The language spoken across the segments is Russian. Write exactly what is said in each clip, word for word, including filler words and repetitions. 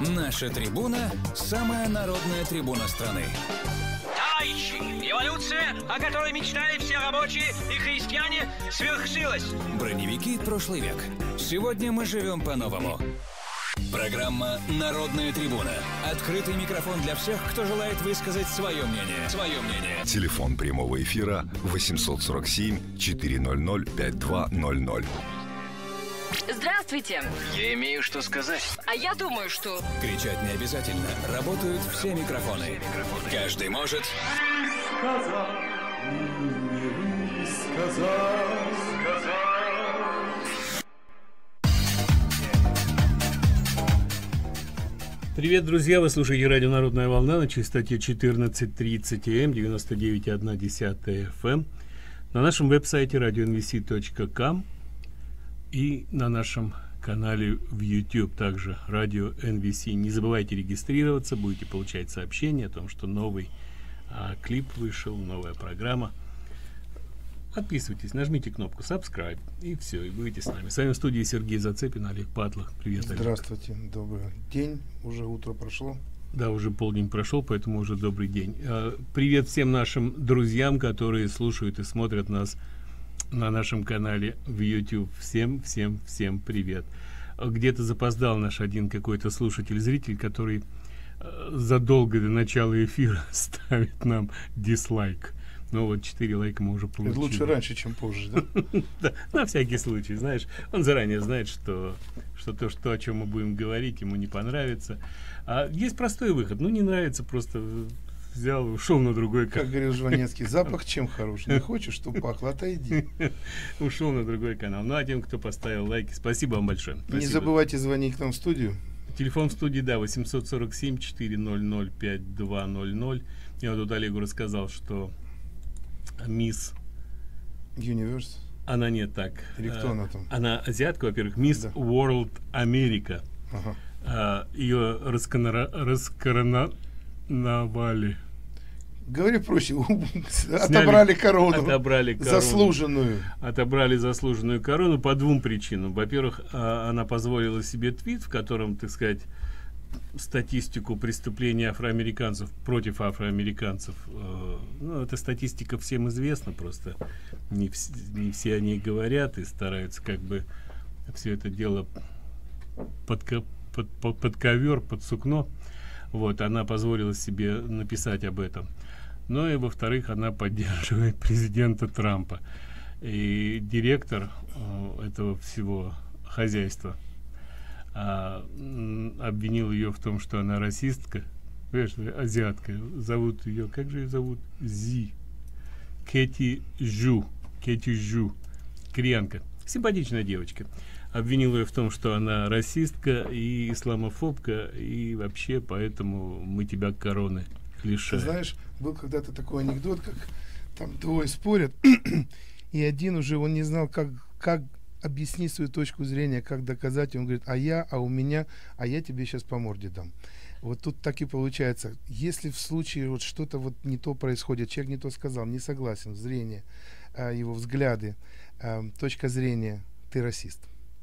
Наша трибуна – самая народная трибуна страны. Товарищи, революция, о которой мечтали все рабочие и крестьяне, свершилась. Броневики прошлый век. Сегодня мы живем по-новому. Программа «Народная трибуна». Открытый микрофон для всех, кто желает высказать свое мнение. Свое мнение. Телефон прямого эфира восемьсот сорок семь четыреста пятьдесят два ноль ноль. Здравствуйте. Я имею что сказать. А я думаю, что... Кричать не обязательно. Работают все микрофоны. Все микрофоны. Каждый может... Сказал, не сказал, сказал. Привет, друзья! Вы слушаете радио «Народная волна» на частоте четырнадцать тридцать эй эм, девяносто девять и одна десятая эф эм, на нашем веб-сайте радио эн ви си точка ком и на нашем канале в YouTube, также радио эн ви си. Не забывайте регистрироваться, будете получать сообщения о том, что новый а, клип вышел, новая программа. Подписывайтесь, нажмите кнопку subscribe и все, и будете с нами. С вами в студии Сергей Зацепин, Олег Патлах. Привет, Олег. Здравствуйте, добрый день. Уже утро прошло. Да, уже полдень прошел, поэтому уже добрый день. Привет всем нашим друзьям, которые слушают и смотрят нас на нашем канале в YouTube. Всем, всем, всем привет. Где-то запоздал наш один какой-то слушатель, зритель, который задолго до начала эфира ставит нам дизлайк. Ну вот четыре лайка мы уже получили. Это лучше раньше, чем позже, да? Да, на всякий случай, знаешь. Он заранее знает, что, что то, что, о чем мы будем говорить, ему не понравится. А есть простой выход. Ну, не нравится, просто взял и ушел на другой канал. Как говорил Жванецкий, запах чем хорош? Не хочешь, чтобы пахло, отойди. Ушел на другой канал. Ну, а тем, кто поставил лайки, спасибо вам большое. Спасибо. Не забывайте звонить к нам в студию. Телефон в студии, да, восемьсот сорок семь четыреста пятьдесят два ноль ноль. Я вот тут Олегу рассказал, что Мисс Universe. Она не так. Или кто она там? Она азиатка, во-первых. Мисс да. World Америка. Ага. А, ее расконора... раскороновали. Говори проще. Отобрали корону. Отобрали корону. Заслуженную. Отобрали заслуженную корону по двум причинам. Во-первых, она позволила себе твит, в котором, так сказать, статистику преступлений афроамериканцев против афроамериканцев. Э, ну, эта статистика всем известна, просто не, вс не все о ней говорят и стараются как бы все это дело под, под, под, под ковер, под сукно. Вот, она позволила себе написать об этом. Ну и во-вторых, она поддерживает президента Трампа. И директор э, этого всего хозяйства А, обвинил ее в том, что она расистка, понимаешь, азиатка. Зовут ее, как же ее зовут? Зи. Кэти Жу. Кэти Жу. Кореянка. Симпатичная девочка. Обвинил ее в том, что она расистка и исламофобка, и вообще поэтому мы тебя короны лишаем. Ты знаешь, был когда-то такой анекдот, как там двое спорят, и один уже, он не знал, как, как объясни свою точку зрения, как доказать. Он говорит, а я, а у меня, а я тебе сейчас по морде дам. Вот тут так и получается. Если в случае вот что-то вот не то происходит, человек не то сказал, не согласен, зрение, а, его взгляды, а, точка зрения, ты расист.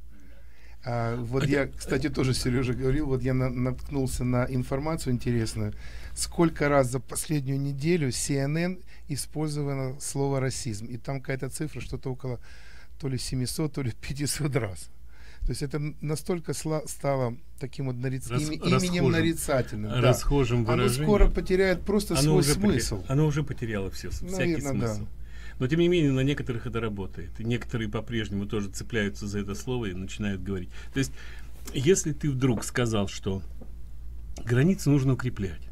А, вот я, кстати, тоже Сережа говорил, вот я на, наткнулся на информацию интересную, сколько раз за последнюю неделю си эн эн использовано слово расизм. И там какая-то цифра, что-то около то ли семисот, то ли пятисот раз. То есть это настолько сла- стало таким вот нариц... Рас... им... именем нарицательным. Расхожим да. выражением. Оно скоро потеряет просто оно свой уже смысл. Потер... Оно уже потеряло все, Наверное, всякий смысл. Да. Но тем не менее на некоторых это работает. И некоторые по-прежнему тоже цепляются за это слово и начинают говорить. То есть если ты вдруг сказал, что границы нужно укреплять.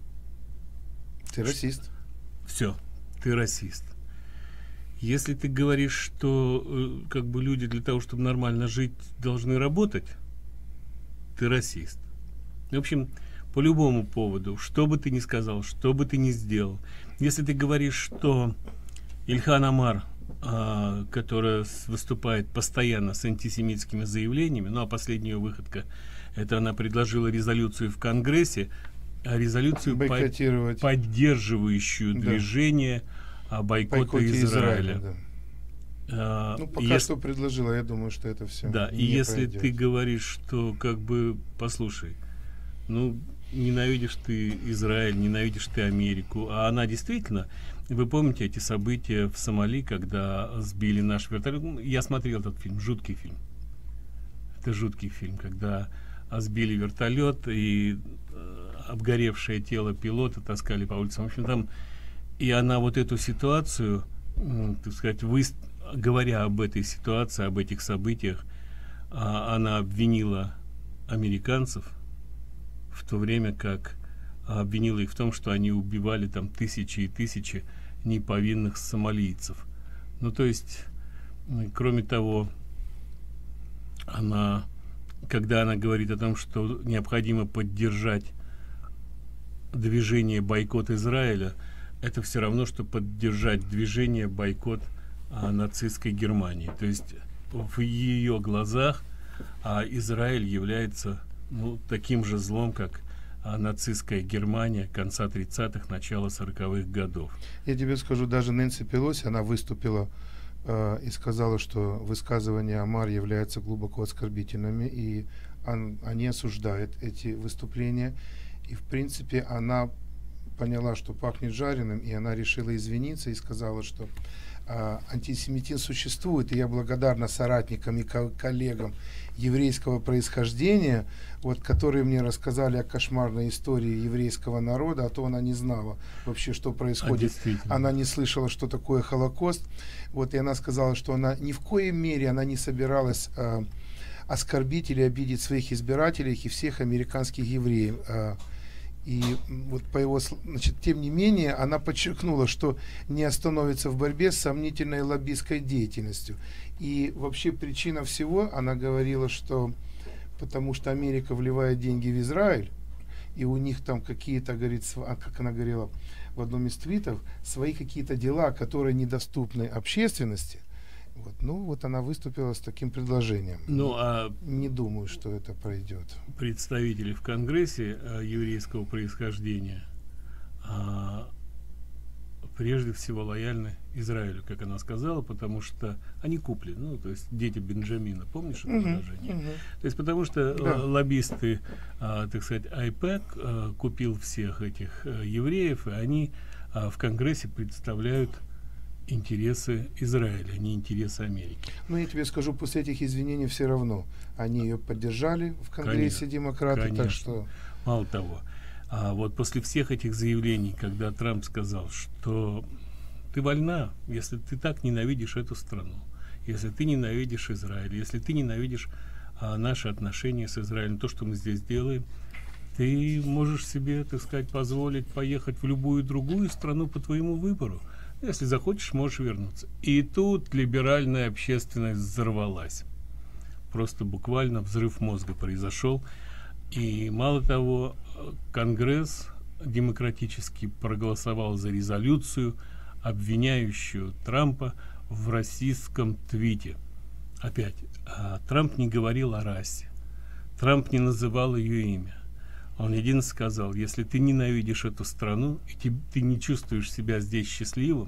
Ты расист. Все, ты расист. Если ты говоришь, что э, как бы люди для того, чтобы нормально жить, должны работать, ты расист. В общем, по любому поводу, что бы ты ни сказал, что бы ты ни сделал, если ты говоришь, что Ильхан Омар, э, которая выступает постоянно с антисемитскими заявлениями, ну а последняя выходка, это она предложила резолюцию в Конгрессе, а резолюцию бойкотировать, по поддерживающую да. движение о бойкоте, бойкоте Израиля. Израиля да. а, ну, пока если, что предложила, я думаю, что это все. Да, и если пройдет. Ты говоришь, что как бы, послушай, ну, ненавидишь ты Израиль, ненавидишь ты Америку. А она действительно, вы помните эти события в Сомали, когда сбили наш вертолет? Я смотрел этот фильм, жуткий фильм. Это жуткий фильм, когда сбили вертолет и э, обгоревшее тело пилота таскали по улицам. В общем, там, и она вот эту ситуацию, э, так сказать, вы, говоря об этой ситуации, об этих событиях, э, она обвинила американцев, в то время как обвинила их в том, что они убивали там тысячи и тысячи неповинных сомалийцев. Ну, то есть, кроме того, она, когда она говорит о том, что необходимо поддержать движение бойкот Израиля, это все равно, что поддержать движение бойкот а, нацистской Германии. То есть в ее глазах а, Израиль является, ну, таким же злом, как а, нацистская Германия конца тридцатых, начала сороковых годов. Я тебе скажу, даже Нэнси Пелоси, она выступила э, и сказала, что высказывания Омар являются глубоко оскорбительными, и он, они осуждают эти выступления. И, в принципе, она поняла, что пахнет жареным, и она решила извиниться и сказала, что э, антисемитизм существует, и я благодарна соратникам и ко- коллегам еврейского происхождения, вот, которые мне рассказали о кошмарной истории еврейского народа, а то она не знала вообще, что происходит. А, она не слышала, что такое Холокост. Вот, и она сказала, что она ни в коей мере она не собиралась э, оскорбить или обидеть своих избирателей и всех американских евреев. Э, И вот по его, значит, тем не менее, она подчеркнула, что не остановится в борьбе с сомнительной лоббистской деятельностью. И вообще причина всего, она говорила, что потому что Америка вливает деньги в Израиль, и у них там какие-то, говорит, как она говорила в одном из твитов, свои какие-то дела, которые недоступны общественности. Вот, ну, вот она выступила с таким предложением. Ну, а не думаю, что это пройдет. Представители в Конгрессе а, еврейского происхождения а, прежде всего лояльны Израилю, как она сказала, потому что они куплены, ну, то есть дети Бенджамина, помнишь это Uh-huh, выражение? uh-huh. То есть потому что Да. лоббисты, а, так сказать, айпэк а, купил всех этих а, евреев, и они а, в Конгрессе представляют интересы Израиля, не интересы Америки. Ну, я тебе скажу, после этих извинений все равно они ее поддержали в Конгрессе, Конечно, демократы, конечно. так что... Мало того, а вот после всех этих заявлений, когда Трамп сказал, что ты вольна, если ты так ненавидишь эту страну, если ты ненавидишь Израиль, если ты ненавидишь а, наши отношения с Израилем, то, что мы здесь делаем, ты можешь себе, так сказать, позволить поехать в любую другую страну по твоему выбору. Если захочешь, можешь вернуться. И тут либеральная общественность взорвалась. Просто буквально взрыв мозга произошел. И мало того, Конгресс демократически проголосовал за резолюцию, обвиняющую Трампа в расистском твите. Опять, а, Трамп не говорил о расе. Трамп не называл ее имя. Он единственное сказал, если ты ненавидишь эту страну, и ты, ты не чувствуешь себя здесь счастливым,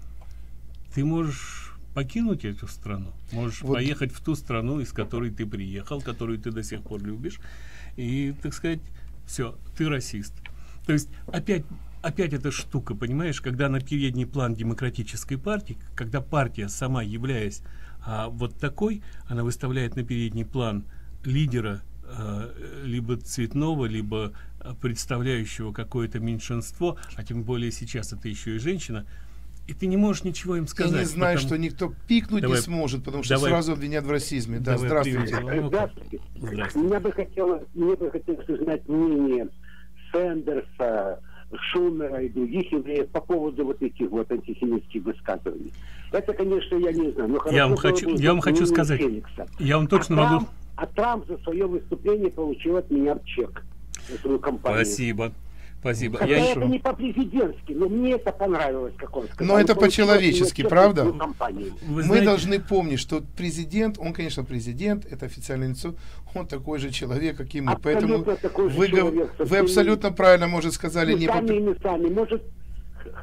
ты можешь покинуть эту страну, можешь Вот. поехать в ту страну, из которой ты приехал, которую ты до сих пор любишь, и, так сказать, все, ты расист. То есть опять, опять эта штука, понимаешь, когда на передний план демократической партии, когда партия сама, являясь а, вот такой, она выставляет на передний план лидера, либо цветного, либо представляющего какое-то меньшинство, а тем более сейчас это еще и женщина, и ты не можешь ничего им сказать. Я не знаю, потому... что никто пикнуть Давай, не сможет, потому что давай, сразу обвинят в расизме. Да, давай здравствуйте. привет. Здравствуйте. Здравствуйте. Мне бы хотелось, мне бы хотелось узнать мнение Сэндерса, Шумера и других евреев по поводу вот этих вот антисемитских высказываний. Это, конечно, я не знаю. Но Я вам хорошо хочу, было бы я вам хочу мнение сказать, Феникса. я вам точно а могу... Трамп, а Трамп за свое выступление получил от меня чек за свою компанию. Спасибо. Спасибо. Хотя Я... это не по-президентски, но мне это понравилось, как он сказал. Но это Он получил от меня по-человечески, чек за правда? свою компанию. Вы Мы знаете, должны помнить, что президент, он, конечно, президент, это официальное лицо, он такой же человек, как и мы. Абсолютно Поэтому такой же вы, человек, вы совсем абсолютно правильно, может, сказали, не не по... сами, не сами. Может,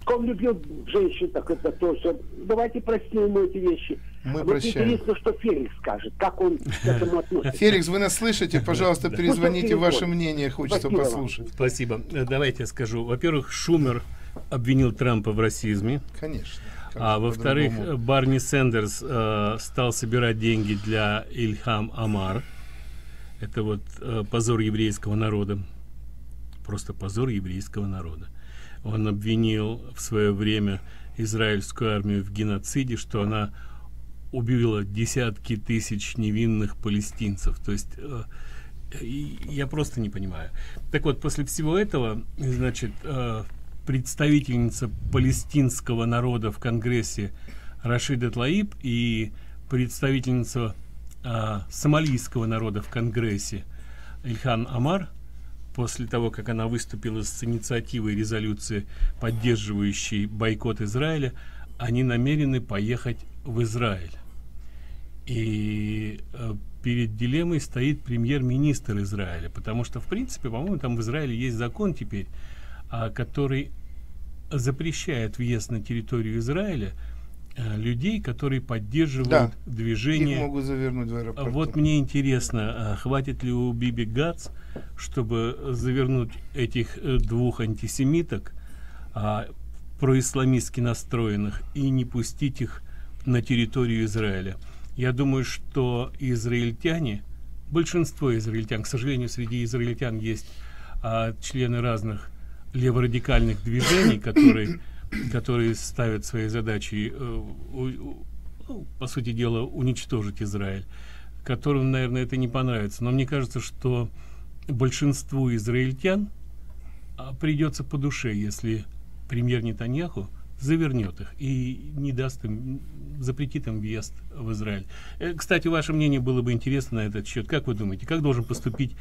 Он любил женщин, так это тоже. Давайте простим ему эти вещи. Мы вот прощаем. Интересно, что Феликс скажет, как он к этому относится. Феликс, вы нас слышите? Пожалуйста, перезвоните, ваше мнение хочется Спасибо вам. послушать. Спасибо. Э, Давайте я скажу. Во-первых, Шумер обвинил Трампа в расизме. Конечно. Как А же во-вторых, по-другому? Барни Сэндерс э, стал собирать деньги для Ильхам Амар. Это вот э, позор еврейского народа. Просто позор еврейского народа. Он обвинил в свое время израильскую армию в геноциде, что она убила десятки тысяч невинных палестинцев. То есть э, и я просто не понимаю. Так вот, после всего этого, значит, э, представительница палестинского народа в Конгрессе Рашида Тлаиб и представительница э, сомалийского народа в Конгрессе Ильхан Амар, после того, как она выступила с инициативой резолюции, поддерживающей бойкот Израиля, они намерены поехать в Израиль. И э, перед дилеммой стоит премьер-министр Израиля, потому что, в принципе, по-моему, там в Израиле есть закон теперь, а, который запрещает въезд на территорию Израиля а, людей, которые поддерживают Да. движение. Их могут завернуть в аэропорт. Вот мне интересно, а, хватит ли у Биби Гац, чтобы завернуть этих э, двух антисемиток, а, происламистски настроенных, и не пустить их на территорию Израиля. Я думаю, что израильтяне, большинство израильтян, к сожалению, среди израильтян есть а, члены разных леворадикальных движений, которые, которые ставят своей задачей, э, у, у, ну, по сути дела, уничтожить Израиль, которым, наверное, это не понравится. Но мне кажется, что большинству израильтян а, придется по душе, если премьер Нетаньяху завернет их и не даст им, запретит им въезд в Израиль. Э, кстати, ваше мнение было бы интересно на этот счет. Как вы думаете, как должен поступить,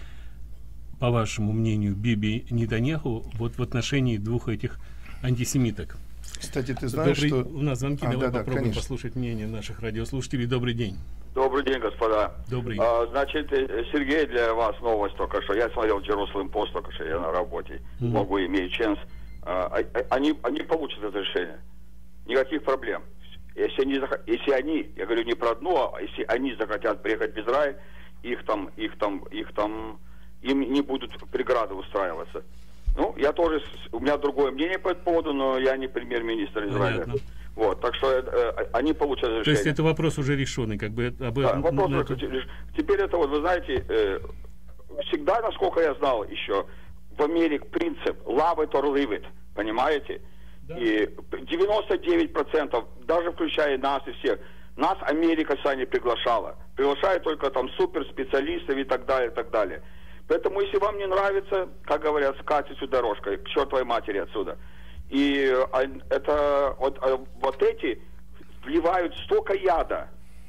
по вашему мнению, Биби Нетаньяху вот в отношении двух этих антисемиток? Кстати, ты знаешь, Добрый, что... у нас звонки, А, давай да, да, попробуем конечно. послушать мнение наших радиослушателей. Добрый день. Добрый день, господа. Добрый. А, значит, э, Сергей, для вас новость только что. Я смотрел Jerusalem Post только что, я на работе. Мгм. Могу иметь шанс. А, а- а- они, они получат это решение. Никаких проблем. Если они, зах- если они, я говорю не про одно, а если они захотят приехать в Израиль, их там, их там, их там, им не будут преграды устраиваться. Ну, я тоже, с- у меня другое мнение по этому поводу, но я не премьер-министр Израиля. Понятно. Вот, так что э, они получат решение. То есть это вопрос уже решенный, как бы об Да, этом. вопрос на только это- лишь- теперь это вот, вы знаете, э, всегда, насколько я знал еще, в Америке принцип love it or leave it, понимаете? И девяносто девять процентов, даже включая нас и всех, нас Америка сама не приглашала. Приглашает только там суперспециалистов и так далее, и так далее. Поэтому, если вам не нравится, как говорят, скатертью дорожкой, к чертовой матери отсюда. И а, это вот, а, вот эти вливают столько яда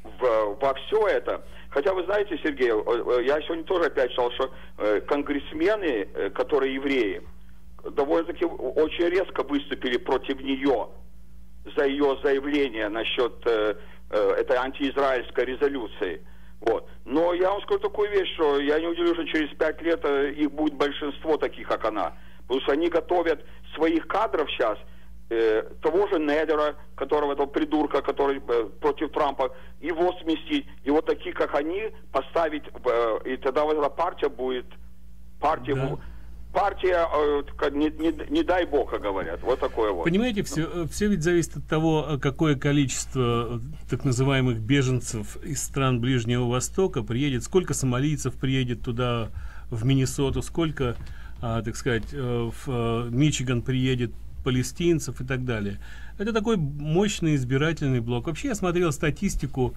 в, во все это. Хотя вы знаете, Сергей, э, я сегодня тоже опять читал, что э, конгрессмены, э, которые евреи, довольно-таки очень резко выступили против нее за ее заявление насчет э, э, этой антиизраильской резолюции. Вот. Но я вам скажу такую вещь, что я не удивлюсь, что через пять лет э, их будет большинство таких, как она. Потому что они готовят своих кадров сейчас, э, того же Недера, которого, этого придурка, который э, против Трампа, его сместить, и вот таких, как они, поставить, э, и тогда вот эта партия будет, партия, Да. бу- партия, э, как не, не, не дай бог, как говорят, вот такое вот. Понимаете, все, все ведь зависит от того, какое количество так называемых беженцев из стран Ближнего Востока приедет, сколько сомалийцев приедет туда, в Миннесоту, сколько, а, так сказать, э, в э, Мичиган приедет палестинцев и так далее. Это такой мощный избирательный блок. Вообще я смотрел статистику,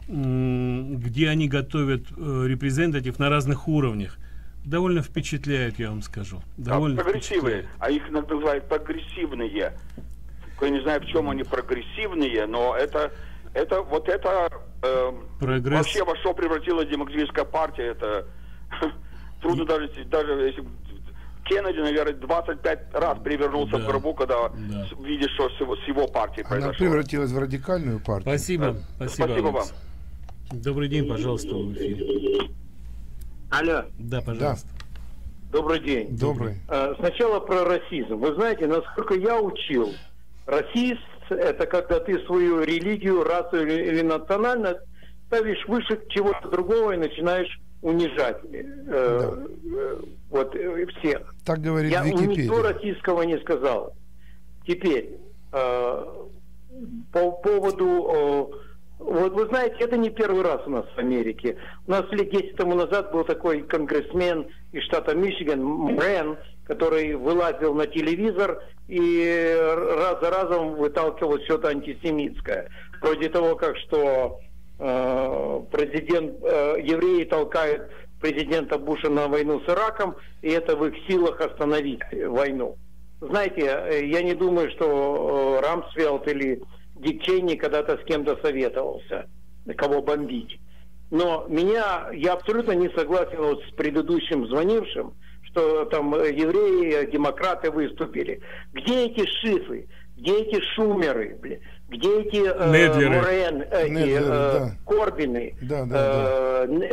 м, где они готовят э, репрезентатив на разных уровнях. Довольно впечатляет, я вам скажу. Довольно А, прогрессивные, впечатляет. а их иногда называют прогрессивные. Я не знаю, в чем они прогрессивные, но это, это вот это э, Прогресс. вообще во что превратилась демократическая партия, это трудно даже, даже если Кеннеди, наверное, двадцать пять раз перевернулся Да. в гробу, когда Да. с- видишь, что с его, с его партией Она произошло. превратилась в радикальную партию. Спасибо. Да. Спасибо, Спасибо Алекс. Добрый день, пожалуйста, вы в эфире. Алло, Да, пожалуйста. добрый день. Добрый. Э, Сначала про расизм. Вы знаете, насколько я учил, Расист – это когда ты свою религию, расу или, или национальность ставишь выше чего-то другого и начинаешь унижать э, э, вот, э, всех. Так говорит Я Википедия. никто российского не сказал. Теперь, э, по поводу... Э, вот вы знаете, это не первый раз у нас в Америке. У нас лет десять тому назад был такой конгрессмен из штата Мичиган, Брен, который вылазил на телевизор и раз за разом выталкивал что-то антисемитское. Вроде того, как что э, президент, э, евреи толкают президента Буша на войну с Ираком, и это в их силах остановить войну. Знаете, я не думаю, что э, Рамсфелд или Дик Чейни когда-то с кем-то советовался, кого бомбить. Но меня, я абсолютно не согласен вот с предыдущим звонившим, что там евреи, демократы выступили. Где эти шифы? Где эти шумеры? Блин? Где эти э, Морен, эти, Недлеры, э, да. Корбины, да, да, э, да.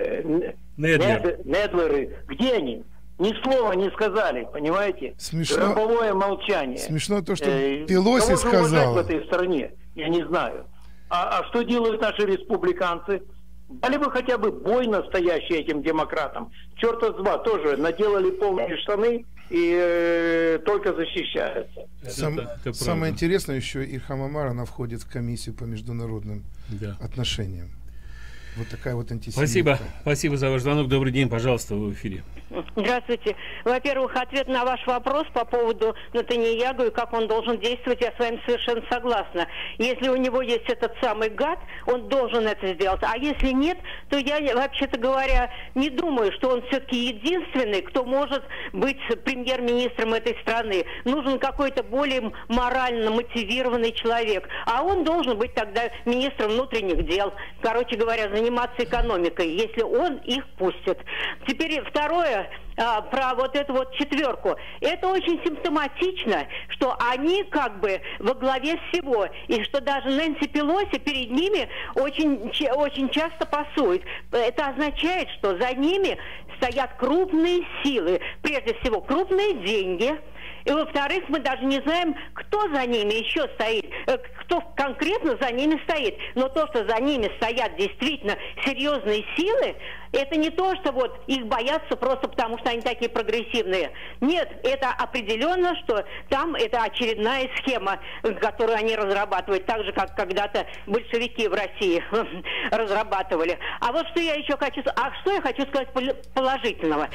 э, Недлер. Недлеры? Где они? Ни слова не сказали, понимаете? Смешно. Гробовое молчание. Смешно то, что э, Пелоси сказала. в этой стране, я не знаю. А, а что делают наши республиканцы? Дали бы хотя бы бой настоящий этим демократам. Черта с два тоже наделали полные штаны и э, только защищаются. Сам, это, это самое интересное еще, Ильхам Омар, она входит в комиссию по международным да. отношениям. Вот такая вот антисемитка. Спасибо. Спасибо за ваш звонок. Добрый день, пожалуйста, вы в эфире. Здравствуйте. Во-первых, ответ на ваш вопрос по поводу Нетаньяху и как он должен действовать, я с вами совершенно согласна. Если у него есть этот самый гад, он должен это сделать. А если нет, то я, вообще-то говоря, не думаю, что он все-таки единственный, кто может быть премьер-министром этой страны. Нужен какой-то более морально мотивированный человек. А он должен быть тогда министром внутренних дел. Короче говоря, заниматься экономикой, если он их пустит. Теперь второе, а, про вот эту вот четверку. Это очень симптоматично, что они как бы во главе всего, и что даже Нэнси Пелоси перед ними очень, очень часто пасует. Это означает, что за ними стоят крупные силы, прежде всего крупные деньги. И, во-вторых, мы даже не знаем, кто за ними еще стоит, кто конкретно за ними стоит. Но то, что за ними стоят действительно серьезные силы, это не то, что вот их боятся просто потому, что они такие прогрессивные. Нет, это определенно, что там это очередная схема, которую они разрабатывают, так же, как когда-то большевики в России разрабатывали. А вот что я еще хочу... А что я хочу сказать положительного?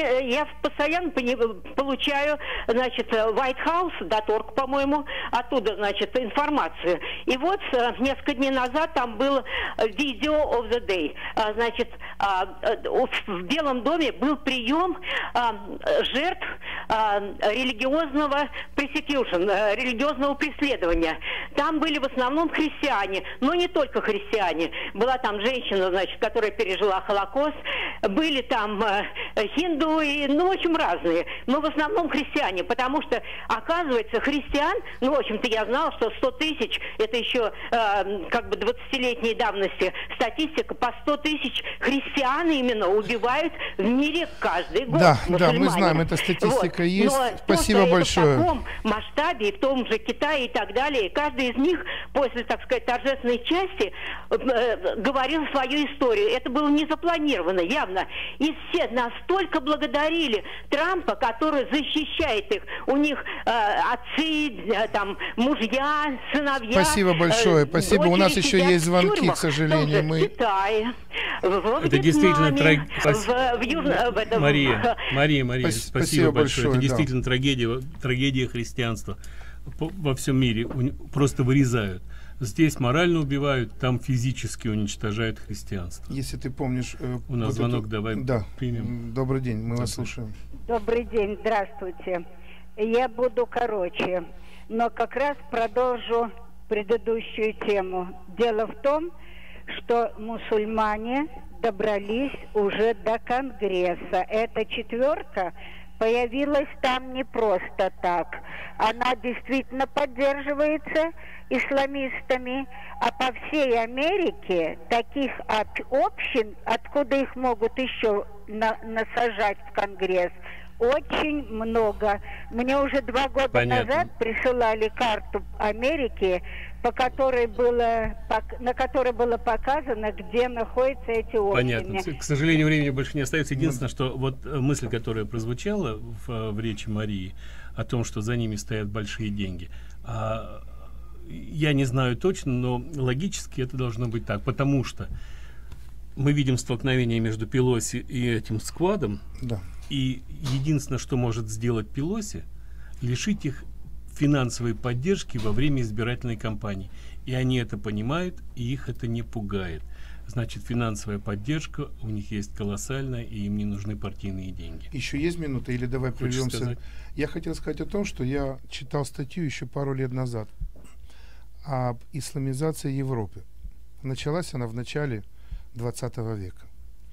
Я постоянно получаю, значит, White House, .org, по-моему, оттуда, значит, информацию. И вот несколько дней назад там было видео of the day. Значит, в Белом доме был прием жертв религиозного persecution, религиозного преследования. Там были в основном христиане, но не только христиане. Была там женщина, значит, которая пережила Холокост, были там хиндуи, ну, в общем, разные. Но в основном христиане, потому что, оказывается, христиан, ну, в общем-то, я знала, что сто тысяч, это еще э, как бы двадцатилетней давности статистика, по сто тысяч христиан именно убивают в мире каждый год. Да, мусульмане. Да, мы знаем, эта статистика вот. есть. Но Спасибо то, большое. В таком масштабе, и в том же Китае и так далее, каждый из них после, так сказать, торжественной части э, говорил свою историю. Это было не запланировано, явно. И все настолько благодарили Трампа, который защищает их. У них э, отцы, э, там, мужья, сыновья. Спасибо большое. Э, Спасибо. У нас еще есть звонки, тюрьмах, к сожалению. Мы... В Китае, в, в это Вьетнаме, действительно траг... в, в Южно... в этом... Мария, Мария, Мария, спасибо, спасибо большое. большое. Это да. действительно трагедия, трагедия христианства. Во всем мире просто вырезают. Здесь морально убивают, там физически уничтожают христианство. Если ты помнишь... Э, У нас вот звонок, эту... давай да. примем. Добрый день, мы Добрый. вас слушаем. Добрый день, здравствуйте. Я буду короче, но как раз продолжу предыдущую тему. Дело в том, что мусульмане добрались уже до Конгресса. Эта четверка появилась там не просто так. Она действительно поддерживается исламистами, а по всей Америке таких от общин, откуда их могут еще на, насажать в Конгресс, очень много. Мне уже два года Понятно. назад присылали карту Америки, по которой было, пок- на которой было показано, где находятся эти острова. Понятно. К сожалению, времени больше не остается. Единственное, что вот э, мысль, которая прозвучала в, э, в речи Марии о том, что за ними стоят большие деньги, а, я не знаю точно, но логически это должно быть так, потому что мы видим столкновение между Пелоси и этим сквадом, Да. и единственное, что может сделать Пелоси, лишить их финансовой поддержки во время избирательной кампании. И они это понимают, и их это не пугает. Значит, финансовая поддержка у них есть колоссальная, и им не нужны партийные деньги. Еще есть минута, или давай Хочешь прервемся? сказать? Я хотел сказать о том, что я читал статью еще пару лет назад об исламизации Европы. Началась она в начале двадцатого века.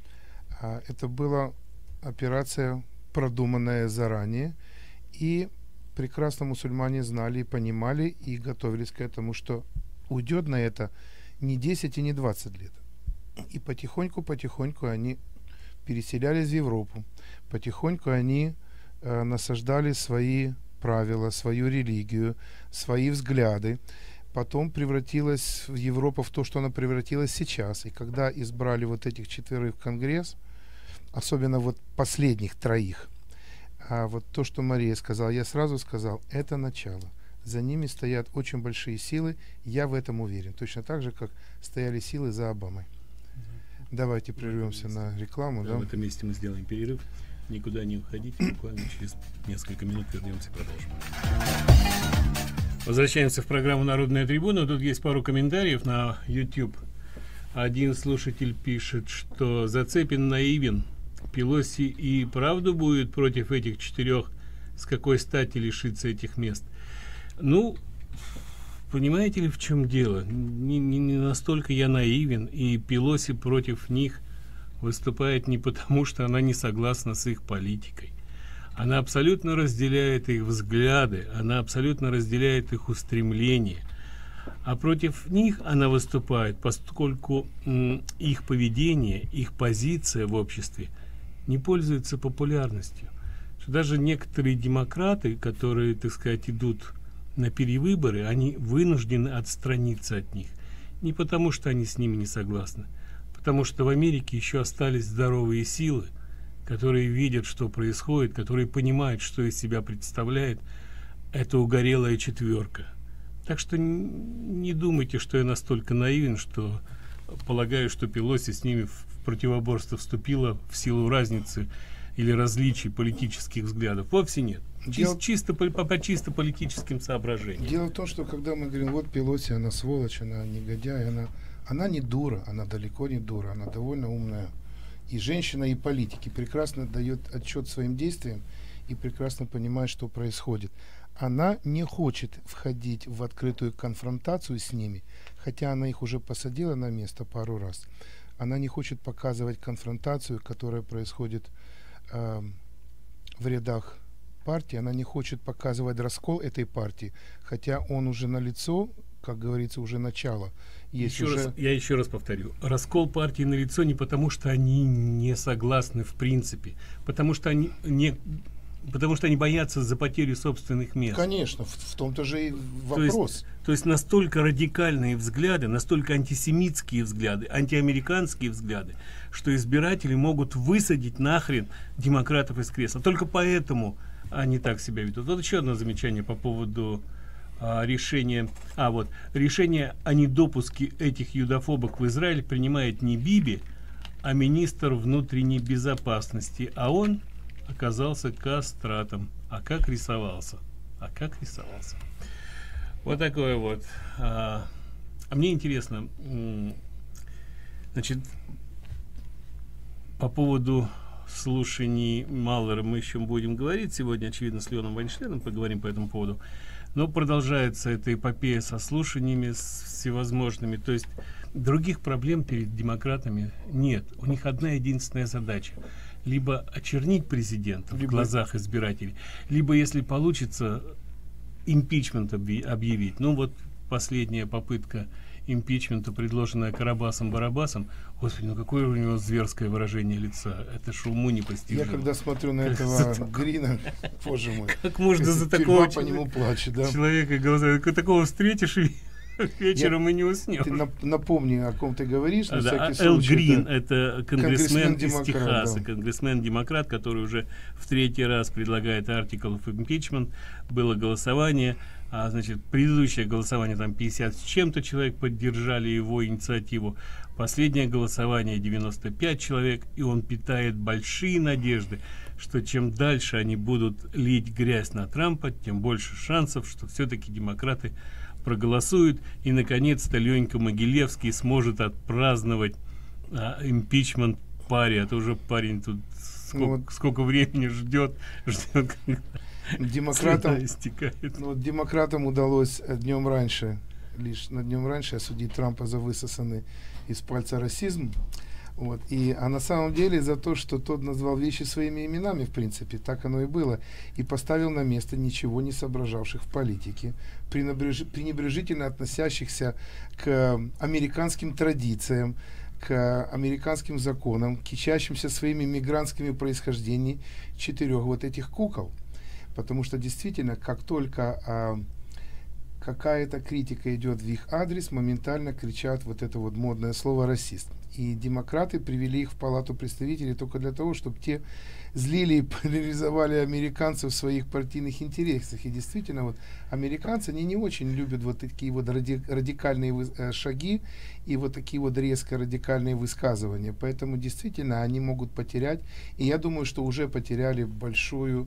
А, Это была операция, продуманная заранее, и прекрасно мусульмане знали, и понимали, и готовились к этому, что уйдет на это не десять и не двадцать лет. И потихоньку-потихоньку они переселялись в Европу. Потихоньку они э, насаждали свои правила, свою религию, свои взгляды. Потом превратилась в Европа в то, что она превратилась сейчас. И когда избрали вот этих четверых в Конгресс, особенно вот последних троих, а вот то, что Мария сказала, я сразу сказал, это начало. За ними стоят очень большие силы, я в этом уверен. Точно так же, как стояли силы за Обамой. Давайте прервемся на рекламу. Да, Да? в этом месте мы сделаем перерыв. Никуда не уходите, буквально через несколько минут вернемся и продолжим. Возвращаемся в программу «Народная трибуна». Тут есть пару комментариев на YouTube. Один слушатель пишет, что Зацепин наивен. Пелоси и правду будет против этих четырех, с какой стати лишиться этих мест. Ну, понимаете ли, в чем дело? Не, не, не настолько я наивен, и Пелоси против них выступает не потому, что она не согласна с их политикой. Она абсолютно разделяет их взгляды, она абсолютно разделяет их устремления. А против них она выступает, поскольку м, их поведение, их позиция в обществе не пользуется популярностью. Что даже некоторые демократы, которые, так сказать, идут на перевыборы, они вынуждены отстраниться от них. Не потому, что они с ними не согласны, потому что в Америке еще остались здоровые силы, которые видят, что происходит, которые понимают, что из себя представляет эта угорелая четверка. Так что не думайте, что я настолько наивен, что полагаю, что Пелоси с ними в противоборство вступила в силу разницы или различий политических взглядов. Вовсе нет. Дело... Чис, чисто по, по, по чисто политическим соображениям. Дело в том, что когда мы говорим, вот Пелоси, она сволочь, она негодяй, она, она не дура, она далеко не дура, она довольно умная. И женщина, и политики прекрасно дает отчет своим действиям и прекрасно понимает, что происходит. Она не хочет входить в открытую конфронтацию с ними, хотя она их уже посадила на место пару раз. Она не хочет показывать конфронтацию, которая происходит э, в рядах партии. Она не хочет показывать раскол этой партии, хотя он уже налицо, как говорится, уже начало. Есть еще уже... раз, я еще раз повторю. Раскол партии налицо не потому, что они не согласны в принципе, потому что они не... Потому что они боятся за потерю собственных мест. Конечно, в, в том-то же и вопрос. То есть, то есть настолько радикальные взгляды, настолько антисемитские взгляды, антиамериканские взгляды, что избиратели могут высадить нахрен демократов из кресла. Только поэтому они так себя ведут. Вот еще одно замечание по поводу а, решения. А вот решение о недопуске этих юдофобок в Израиль принимает не Биби, а министр внутренней безопасности, а он оказался кастратом. А как рисовался? А как рисовался? Вот такое вот. А, а мне интересно, значит, по поводу слушаний Маллера мы еще будем говорить. Сегодня, очевидно, с Леоном Вайнштейном поговорим по этому поводу. Но продолжается эта эпопея со слушаниями, с всевозможными. То есть других проблем перед демократами нет. У них одна единственная задача. Либо очернить президента либо в глазах избирателей, либо, если получится, импичмент объявить. Ну вот последняя попытка импичмента, предложенная Карабасом-Барабасом, господи, ну какое у него зверское выражение лица. Это ж уму непостижимо. Я когда смотрю на этого Грина, боже мой. Как можно за такого по нему плачет, да? человека голосовать? Такого встретишь и вечером Я, и не уснешь. Ты нап- напомни, о ком ты говоришь. А, на да, всякий Эл случай, Грин, да. это конгрессмен, конгрессмен из Техаса, да. конгрессмен-демократ, который уже в третий раз предлагает article of impeachment. Было голосование, а значит предыдущее голосование там пятьдесят с чем-то человек поддержали его инициативу. Последнее голосование девяносто пять человек, и он питает большие надежды, что чем дальше они будут лить грязь на Трампа, тем больше шансов, что все-таки демократы проголосуют, и наконец-то Ленька Могилевский сможет отпраздновать а, импичмент паре. А то уже парень тут сколько, ну, вот сколько времени ждет, ждет, когда демократам, истекает. Ну, вот демократам удалось днем раньше, лишь на днем раньше осудить Трампа за высосанный из пальца расизм. Вот. И, а на самом деле за то, что тот назвал вещи своими именами, в принципе, так оно и было, и поставил на место ничего не соображавших в политике, пренебреж... пренебрежительно относящихся к американским традициям, к американским законам, кичащимся своими мигрантскими происхождениями четырех вот этих кукол. Потому что действительно, как только а, какая-то критика идет в их адрес, моментально кричат вот это вот модное слово «расист». И демократы привели их в Палату представителей только для того, чтобы те злили и поляризовали американцев в своих партийных интересах. И действительно, вот американцы, они не очень любят вот такие вот ради, радикальные вы, э, шаги и вот такие вот резко радикальные высказывания. Поэтому действительно они могут потерять. И я думаю, что уже потеряли большую...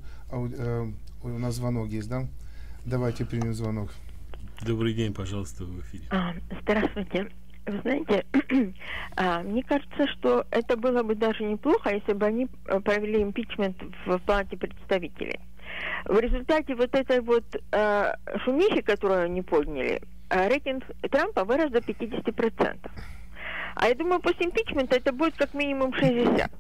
Э, у нас звонок есть, да? Давайте примем звонок. Добрый день, пожалуйста, в эфире. А, здравствуйте. Вы знаете, а, мне кажется, что это было бы даже неплохо, если бы они провели импичмент в Палате представителей. В результате вот этой вот а, шумихи, которую они подняли, а, рейтинг Трампа вырос до пятьдесят процентов. А я думаю, после импичмента это будет как минимум шестьдесят процентов.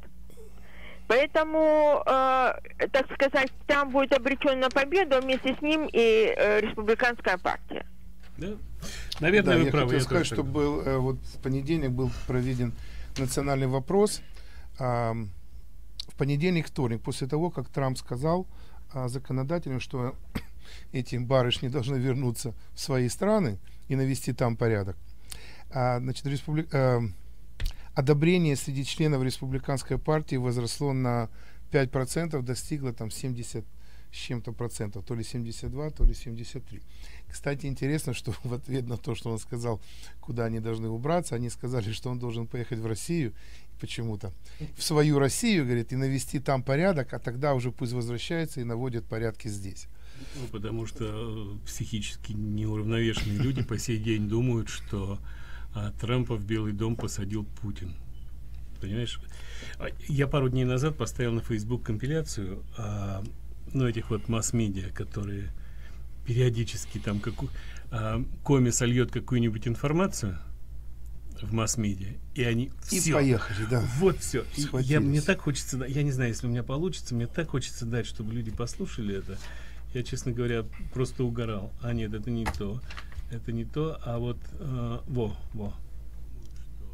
Поэтому, э, так сказать, там будет обречен на победу, а вместе с ним и э, республиканская партия. Да, наверное, да, вы я правы. хотел Я сказать, что был, э, вот в понедельник был проведен национальный вопрос. Э, в понедельник, вторник, после того, как Трамп сказал э, законодателям, что эти барышни должны вернуться в свои страны и навести там порядок. А, значит, республи... э, одобрение среди членов республиканской партии возросло на пять процентов, достигло там семьдесят с чем-то процентов, то ли семьдесят два, то ли семьдесят три. Кстати, интересно, что в ответ на то, что он сказал, куда они должны убраться, они сказали, что он должен поехать в Россию, почему-то, в свою Россию, говорит, и навести там порядок, а тогда уже пусть возвращается и наводит порядки здесь. Ну, потому что психически неуравновешенные люди по сей день думают, что а Трампа в Белый дом посадил Путин. Понимаешь? Я пару дней назад поставил на Facebook компиляцию а, ну, этих вот масс-медиа, которые периодически там каку, а, коми сольет какую-нибудь информацию в масс-медиа, и они и все. поехали, да. Вот все. Я, мне так хочется, я не знаю, если у меня получится, мне так хочется дать, чтобы люди послушали это. Я, честно говоря, просто угорал. А нет, это не то. Это не то, а вот э, во, во. Что,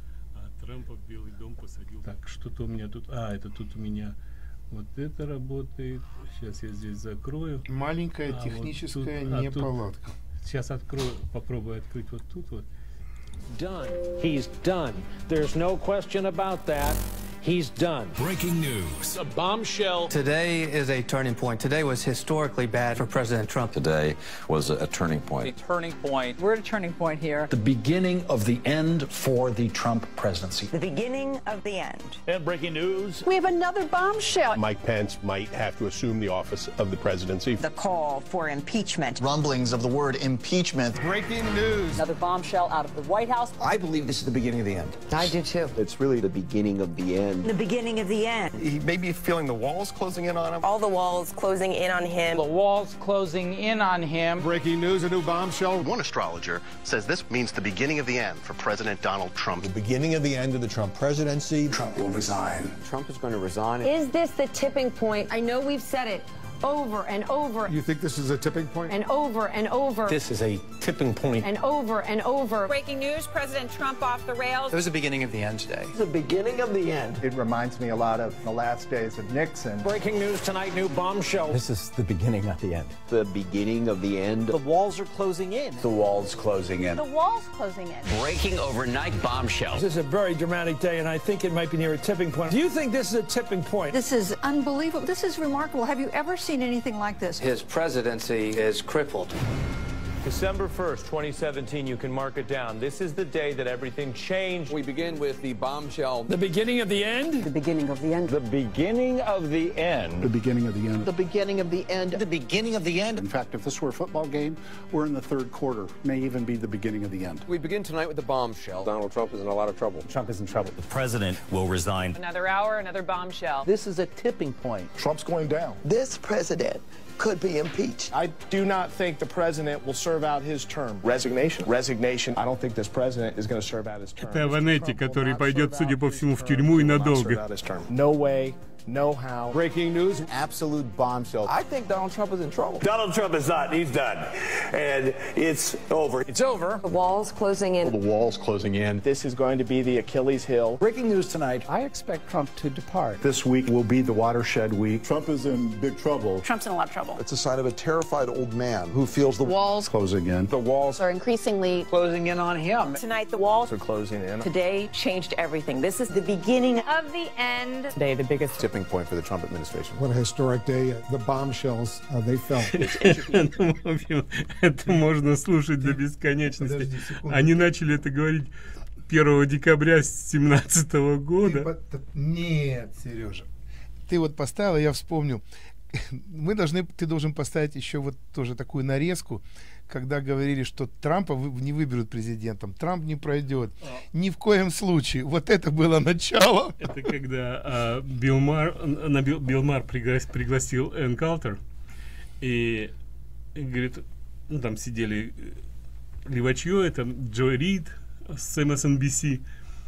а Трампа в Белый дом посадил. Так, что-то у меня тут. А, это тут у меня вот это работает. Сейчас я здесь закрою. Маленькая а техническая вот тут, неполадка. А тут, сейчас открою, попробую открыть вот тут вот. Done. He's done. There's no question about that. He's done. Breaking news. A bombshell. Today is a turning point. Today was historically bad for President Trump. Today was a, a turning point. A turning point. We're at a turning point here. The beginning of the end for the Trump presidency. The beginning of the end. And breaking news. We have another bombshell. Mike Pence might have to assume the office of the presidency. The call for impeachment. Rumblings of the word impeachment. Breaking news. Another bombshell out of the White House. I believe this is the beginning of the end. I do too. It's really the beginning of the end. The beginning of the end. He may be feeling the walls closing in on him. All the walls closing in on him. The walls closing in on him. Breaking news, a new bombshell. One astrologer says this means the beginning of the end for President Donald Trump. The beginning of the end of the Trump presidency. Trump will resign. Trump is going to resign. Is this the tipping point? I know we've said it over and over. You think this is a tipping point? And over and over. This is a tipping point. And over and over. Breaking news, President Trump off the rails. It was the beginning of the end today. The beginning of the end. It reminds me a lot of the last days of Nixon. Breaking news tonight, new bombshell. This is the beginning of the end. The beginning of the end. The walls are closing in. The wall's closing in. The wall's closing in. Breaking overnight bombshell. This is a very dramatic day, and I think it might be near a tipping point. Do you think this is a tipping point? This is unbelievable. This is remarkable. Have you ever seen anything like this? His presidency is crippled. December first, twenty seventeen, you can mark it down. This is the day that everything changed. We begin with the bombshell. The beginning of the end? The beginning of the end. The beginning of the end. The beginning of the end. The beginning of the end. The beginning of the end? In fact, if this were a football game, we're in the third quarter. May even be the beginning of the end. We begin tonight with the bombshell. Donald Trump is in a lot of trouble. Trump is in trouble. The president will resign. Another hour, another bombshell. This is a tipping point. Trump's going down. This president could be impeached. I do not think the president will serve out his term. Resignation. Resignation. I don't think this president is going to serve out his term. Это Ванетти, который пойдет, судя по всему, в тюрьму и надолго. No way. No how. Breaking news. Absolute bombshell. I think Donald Trump is in trouble. Donald Trump is not. He's done. And it's over. It's over. The wall's closing in. The wall's closing in. This is going to be the Achilles heel. Breaking news tonight. I expect Trump to depart. This week will be the watershed week. Trump is in big trouble. Trump's in a lot of trouble. It's a sign of a terrified old man who feels the walls closing in. The walls are increasingly closing in on him. Tonight, the walls are closing in. Today changed everything. This is the beginning of the end. Today, the biggest tipping point for the Trump administration. What a historic day. The bombshells, uh, they fell. В общем, это можно слушать до бесконечности. Они начали это говорить первого декабря семнадцатого года. Нет, Сережа. Ты вот поставил, я вспомнил. Мы должны, ты должен поставить еще вот тоже такую нарезку, когда говорили, что Трампа вы, не выберут президентом, Трамп не пройдет. Ни в коем случае. Вот это было начало. Это когда а, Билл Мар, на Билл, Билл Мар пригла- пригласил Энн Калтер и, и говорит, ну там сидели левачье, это Джо Рид с эм эс эн би си,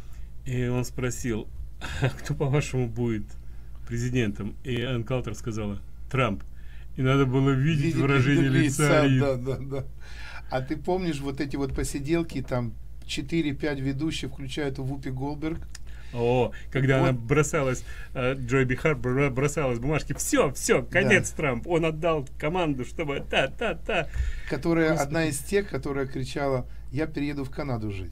и он спросил, а кто по-вашему будет президентом? И Энн Калтер сказала: Трамп. И надо было видеть, видеть выражение лица. лица да, да, да. А ты помнишь вот эти вот посиделки, там четыре-пять ведущих, включая эту Вупи Голдберг? О, когда вот. Она бросалась, Джой Бихар бросалась бумажки. Все, все, конец, да. Трамп. Он отдал команду, чтобы та-та-та. Которая Господи. Одна из тех, которая кричала: я перееду в Канаду жить.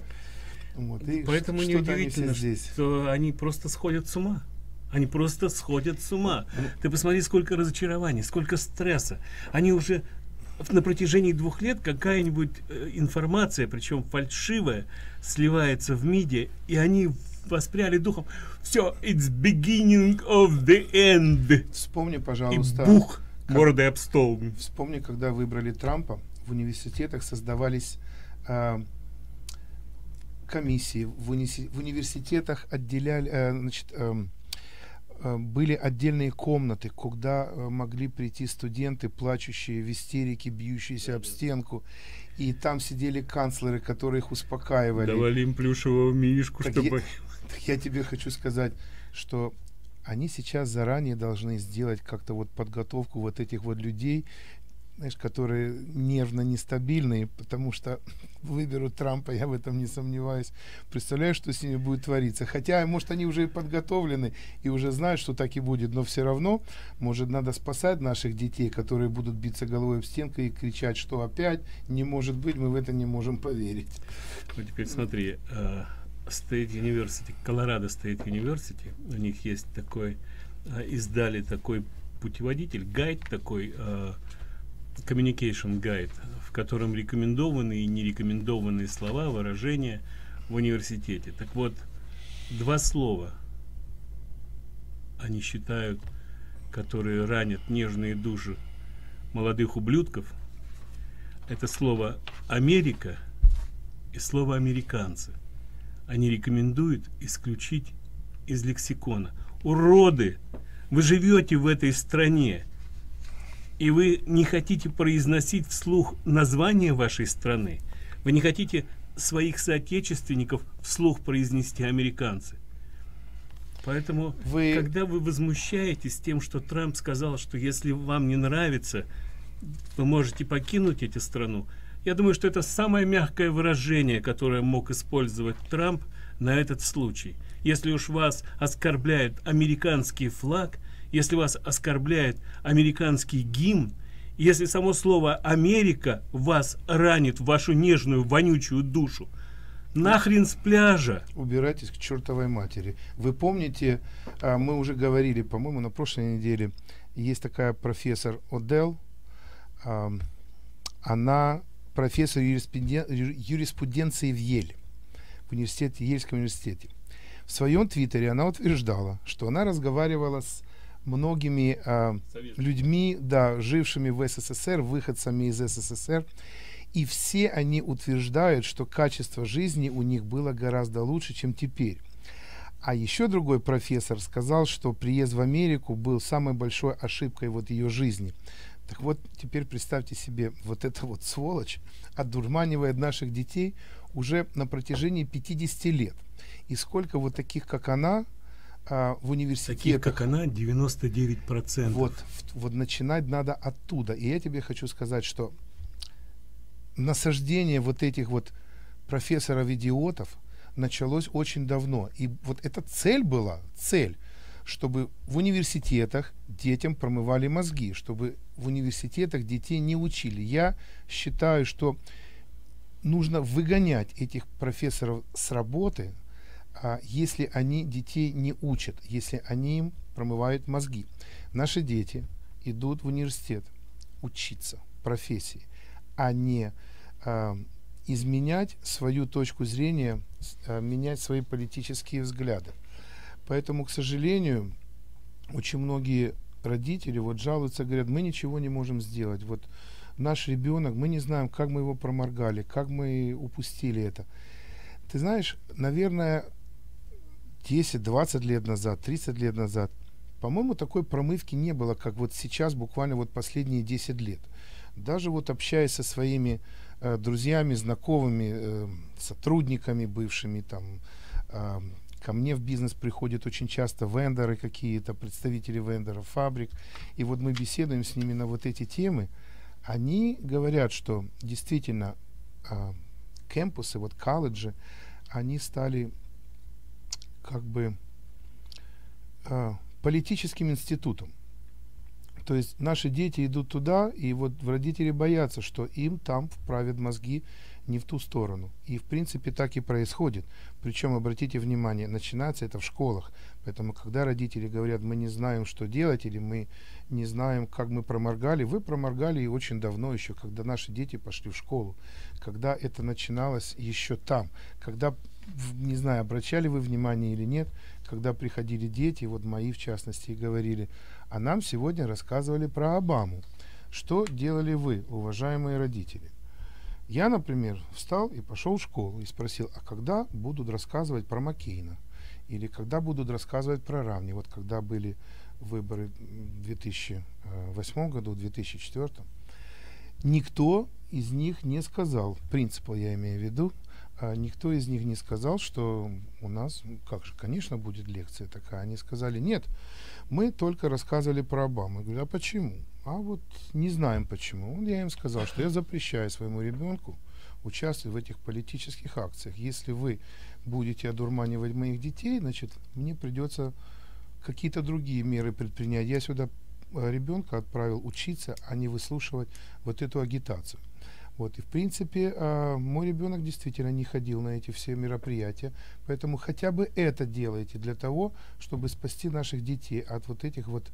Вот. И поэтому неудивительно, здесь. Что они просто сходят с ума. Они просто сходят с ума. Ты посмотри, сколько разочарований, сколько стресса. Они уже на протяжении двух лет какая-нибудь э, информация, причем фальшивая, сливается в МИДе, и они воспряли духом. Все, it's beginning of the end. Вспомни, пожалуйста. И бух мордой об стол. Вспомни, когда выбрали Трампа, в университетах создавались э, комиссии, в, уни- в университетах отделяли, э, значит, э, были отдельные комнаты, куда могли прийти студенты, плачущие в истерике, бьющиеся об стенку, и там сидели канцлеры, которые их успокаивали. Давали им плюшевого мишку, так чтобы... Я, так я тебе хочу сказать, что они сейчас заранее должны сделать как-то вот подготовку вот этих вот людей, знаешь, которые нервно нестабильные, потому что выберут Трампа, я в этом не сомневаюсь. Представляю, что с ними будет твориться. Хотя, может, они уже подготовлены и уже знают, что так и будет, но все равно, может, надо спасать наших детей, которые будут биться головой об стенку и кричать, что опять не может быть, мы в это не можем поверить. Ну, теперь смотри, uh, State University, Colorado State University, у них есть такой, uh, издали такой путеводитель, гайд такой, uh, communication guide, в котором рекомендованные и нерекомендованные слова, выражения в университете. Так вот, два слова они считают, которые ранят нежные души молодых ублюдков. Это слово «Америка» и слово «американцы». Они рекомендуют исключить из лексикона. Уроды! Вы живете в этой стране, и вы не хотите произносить вслух название вашей страны, вы не хотите своих соотечественников вслух произнести американцы. Поэтому, вы... когда вы возмущаетесь тем, что Трамп сказал, что если вам не нравится, вы можете покинуть эту страну, я думаю, что это самое мягкое выражение, которое мог использовать Трамп на этот случай. Если уж вас оскорбляет американский флаг, если вас оскорбляет американский гимн, если само слово «Америка» вас ранит в вашу нежную, вонючую душу, нахрен с пляжа. Убирайтесь к чертовой матери. Вы помните, мы уже говорили, по-моему, на прошлой неделе, есть такая профессор Одел, она профессор юриспруден... юриспруденции в Йеле, в университете, Йельском университете. В своем твиттере она утверждала, что она разговаривала с многими э, людьми, да, жившими в СССР, выходцами из СССР, и все они утверждают, что качество жизни у них было гораздо лучше, чем теперь. А еще другой профессор сказал, что приезд в Америку был самой большой ошибкой вот ее жизни. Так вот, теперь представьте себе, вот эта вот сволочь одурманивает наших детей уже на протяжении пятидесяти лет. И сколько вот таких, как она, а, в университетах... Таких, как она, девяносто девять процентов. Вот, вот начинать надо оттуда. И я тебе хочу сказать, что насаждение вот этих вот профессоров-идиотов началось очень давно. И вот эта цель была, цель, чтобы в университетах детям промывали мозги, чтобы в университетах детей не учили. Я считаю, что нужно выгонять этих профессоров с работы, а, если они детей не учат, если они им промывают мозги. Наши дети идут в университет учиться профессии, а не а, изменять свою точку зрения, а, менять свои политические взгляды. Поэтому, к сожалению, очень многие родители вот жалуются, говорят, мы ничего не можем сделать. Вот наш ребенок, мы не знаем, как мы его проморгали, как мы упустили это. Ты знаешь, наверное, десять-двадцать лет назад, тридцать лет назад, по-моему, такой промывки не было, как вот сейчас, буквально вот последние десять лет. Даже вот общаясь со своими э, друзьями, знакомыми, э, сотрудниками бывшими, там, э, ко мне в бизнес приходят очень часто вендоры какие-то, представители вендоров, фабрик, и вот мы беседуем с ними на вот эти темы. Они говорят, что действительно э, кемпусы, вот колледжи, они стали как бы э, политическим институтом. То есть наши дети идут туда, и вот родители боятся, что им там вправят мозги не в ту сторону. И в принципе так и происходит. Причем, обратите внимание, начинается это в школах. Поэтому, когда родители говорят, мы не знаем, что делать, или мы не знаем, как мы проморгали, вы проморгали и очень давно еще, когда наши дети пошли в школу, когда это начиналось еще там, когда, не знаю, обращали вы внимание или нет, когда приходили дети, вот мои в частности, и говорили, а нам сегодня рассказывали про Обаму. Что делали вы, уважаемые родители? Я, например, встал и пошел в школу и спросил, а когда будут рассказывать про Маккейна? Или когда будут рассказывать про Рамни? Вот когда были выборы в две тысячи восьмом году, в две тысячи четвёртом, никто из них не сказал, принципал я имею в виду, а никто из них не сказал, что у нас, как же, конечно, будет лекция такая. Они сказали, нет, мы только рассказывали про Обаму. Я говорю, а почему? А вот не знаем почему. Я им сказал, что я запрещаю своему ребенку участвовать в этих политических акциях. Если вы будете одурманивать моих детей, значит, мне придется какие-то другие меры предпринять. Я сюда ребенка отправил учиться, а не выслушивать вот эту агитацию. Вот, и в принципе э, мой ребенок действительно не ходил на эти все мероприятия, поэтому хотя бы это делайте для того, чтобы спасти наших детей от вот этих вот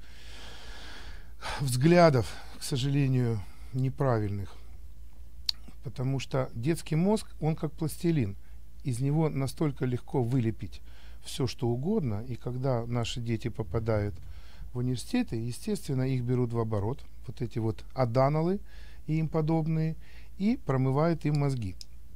взглядов, к сожалению, неправильных. Потому что детский мозг, он как пластилин, из него настолько легко вылепить все, что угодно, и когда наши дети попадают в университеты, естественно, их берут в оборот, вот эти вот аданалы и им подобные, и промывают им мозги.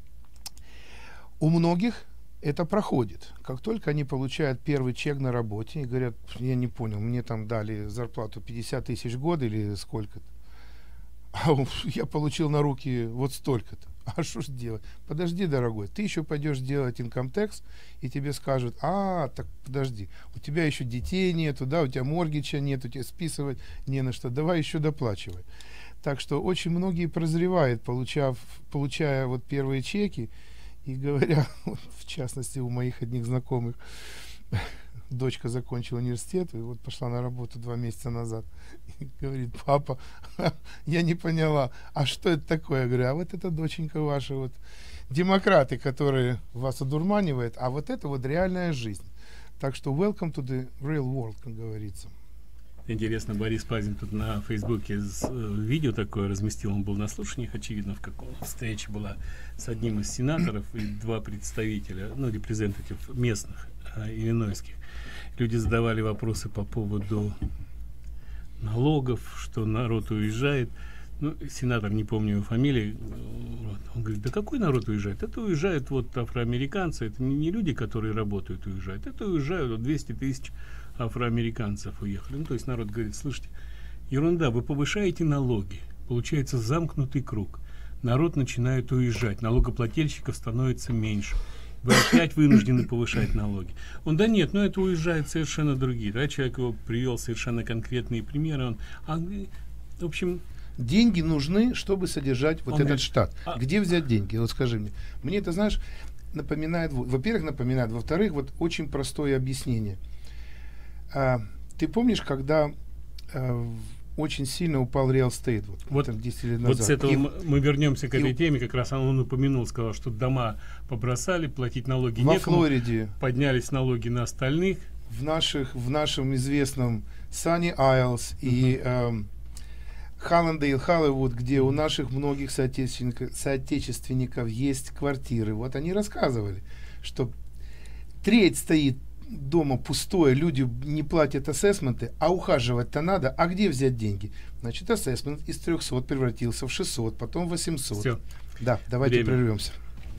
У многих это проходит. Как только они получают первый чек на работе и говорят, я не понял, мне там дали зарплату пятьдесят тысяч в год или сколько-то, а я получил на руки вот столько-то. А что ж делать? Подожди, дорогой, ты еще пойдешь делать income tax, и тебе скажут, а, так подожди, у тебя еще детей нету, да, у тебя моргича нет, у тебя списывать не на что, давай еще доплачивай. Так что очень многие прозревают, получав, получая вот первые чеки, и говоря, вот, в частности, у моих одних знакомых, дочка закончила университет и вот пошла на работу два месяца назад. И говорит, папа, я не поняла, а что это такое? Я говорю, а вот это, доченька ваша, вот демократы, которые вас одурманивают, а вот это вот реальная жизнь. Так что welcome to the real world, как говорится. Интересно, Борис Пазин тут на Фейсбуке с, видео такое разместил, он был на слушаниях, очевидно, в каком встрече была с одним из сенаторов и два представителя, ну, репрезентатив местных, а, иллинойских. Люди задавали вопросы по поводу налогов, что народ уезжает. Ну, сенатор, не помню его фамилии, вот, он говорит, да какой народ уезжает? Это уезжают вот афроамериканцы, это не, не люди, которые работают, уезжают, это уезжают вот двести тысяч афроамериканцев уехали. Ну, то есть народ говорит, слушайте, ерунда, вы повышаете налоги, получается замкнутый круг, народ начинает уезжать, налогоплательщиков становится меньше, вы опять вынуждены повышать налоги. Он, да нет, но это уезжают совершенно другие. Да, человек его привел совершенно конкретные примеры. Он, а, в общем... Деньги нужны, чтобы содержать вот он этот говорит, штат. а... Где взять деньги? Вот скажи мне. Мне это, знаешь, напоминает, во-первых, напоминает, во-вторых, вот очень простое объяснение. А, ты помнишь, когда а, очень сильно упал real estate вот, вот, там, десять лет назад. Вот с этого и, мы вернемся к этой и, теме, как раз он упомянул, сказал, что дома побросали, платить налоги во некому, Флориде поднялись налоги на остальных. В наших, в нашем известном Sunny Isles uh-huh. и эм, Халлендейл, Холливуд, где у наших многих соотечественников, соотечественников есть квартиры, вот они рассказывали, что треть стоит дома пустое, люди не платят ассессменты, а ухаживать-то надо. А где взять деньги? Значит, ассессмент из трехсот превратился в шестьсот, потом в восемьсот. Все. Да, давайте Время. прервемся.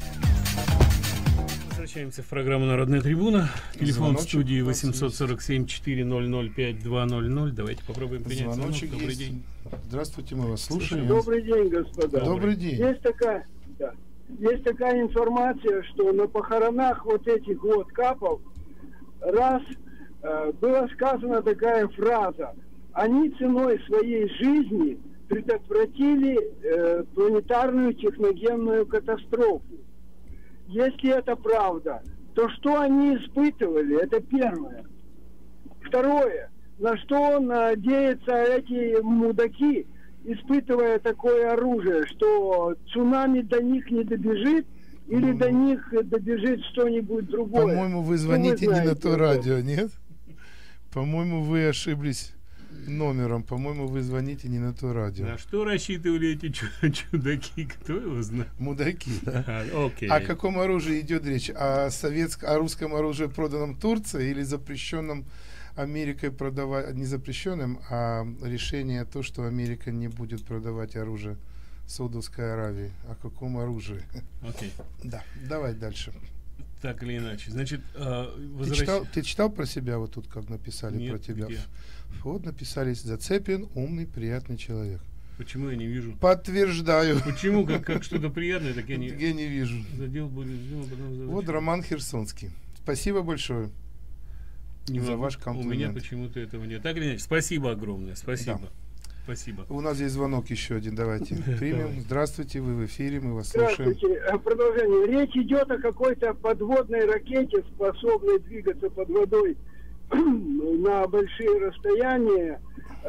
Возвращаемся в программу «Народная трибуна». Телефон Звоночек в студии восемьсот сорок семь четыреста пять два ноль ноль. Давайте попробуем принять Звоночек. Добрый Есть. день. Здравствуйте, мы вас слушаем. Добрый день, господа. Добрый день. Есть такая, да, есть такая информация, что на похоронах вот этих вот капов раз э, была сказана такая фраза: они ценой своей жизни предотвратили э, планетарную техногенную катастрофу. Если это правда, то что они испытывали? Это первое. Второе. На что надеются эти мудаки, испытывая такое оружие, что цунами до них не добежит, или до них добежит что-нибудь другое? По-моему, вы звоните ну, вы не на то это. радио, нет? По-моему, вы ошиблись номером. По-моему, вы звоните не на то радио. На что рассчитывали эти чудаки? Кто его знает? Мудаки, да? А, окей. О каком оружии идет речь? О советском, о русском оружии, проданном Турции, или запрещенном Америкой продавать, не запрещенным, а решение то, что Америка не будет продавать оружие Саудовской Аравии? О каком оружии? Окей. Да, давай дальше. Так или иначе. Значит, э, возвращ... ты, читал, ты читал про себя вот тут, как написали? Нет, про тебя? Где? Вот написали: Зацепин, умный, приятный человек. Почему я не вижу? Подтверждаю. Почему? Как, как что-то приятное, так я не, я не вижу. Задел, будет, сделал, потом вот Роман Херсонский. Спасибо большое не за могу. ваш комплимент. У меня почему-то этого нет. Так или иначе, спасибо огромное. Спасибо. Да. Спасибо. У нас есть звонок еще один. Давайте примем. Здравствуйте, вы в эфире, мы вас слушаем. Здравствуйте. Продолжение. Речь идет о какой-то подводной ракете, способной двигаться под водой на большие расстояния.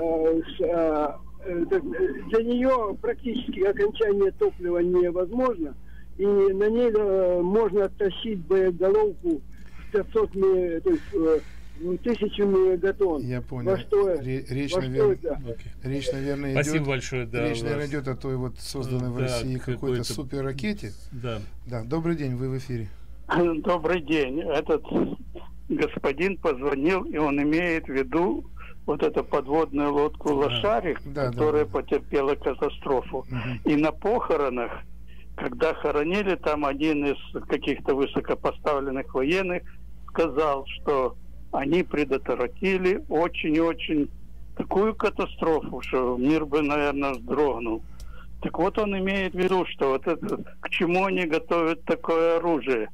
Для нее практически окончание топлива невозможно. И на ней можно оттащить боеголовку пятьсот, то есть тысячу мегатонн. Я понял. Во что, речь, во наверное, что это? речь, наверное, Спасибо идет, большое. Да, речь, наверное, идет о той вот созданной в да, России какой-то, какой-то суперракете. Да. Да. Добрый день, вы в эфире. Добрый день. Этот господин позвонил, и он имеет в виду вот эту подводную лодку «Лошарик», да, которая да, да. потерпела катастрофу. Угу. И на похоронах, когда хоронили, там один из каких-то высокопоставленных военных сказал, что они предотвратили очень-очень такую катастрофу, что мир бы, наверное, вздрогнул. Так вот он имеет в виду, что вот это, к чему они готовят такое оружие.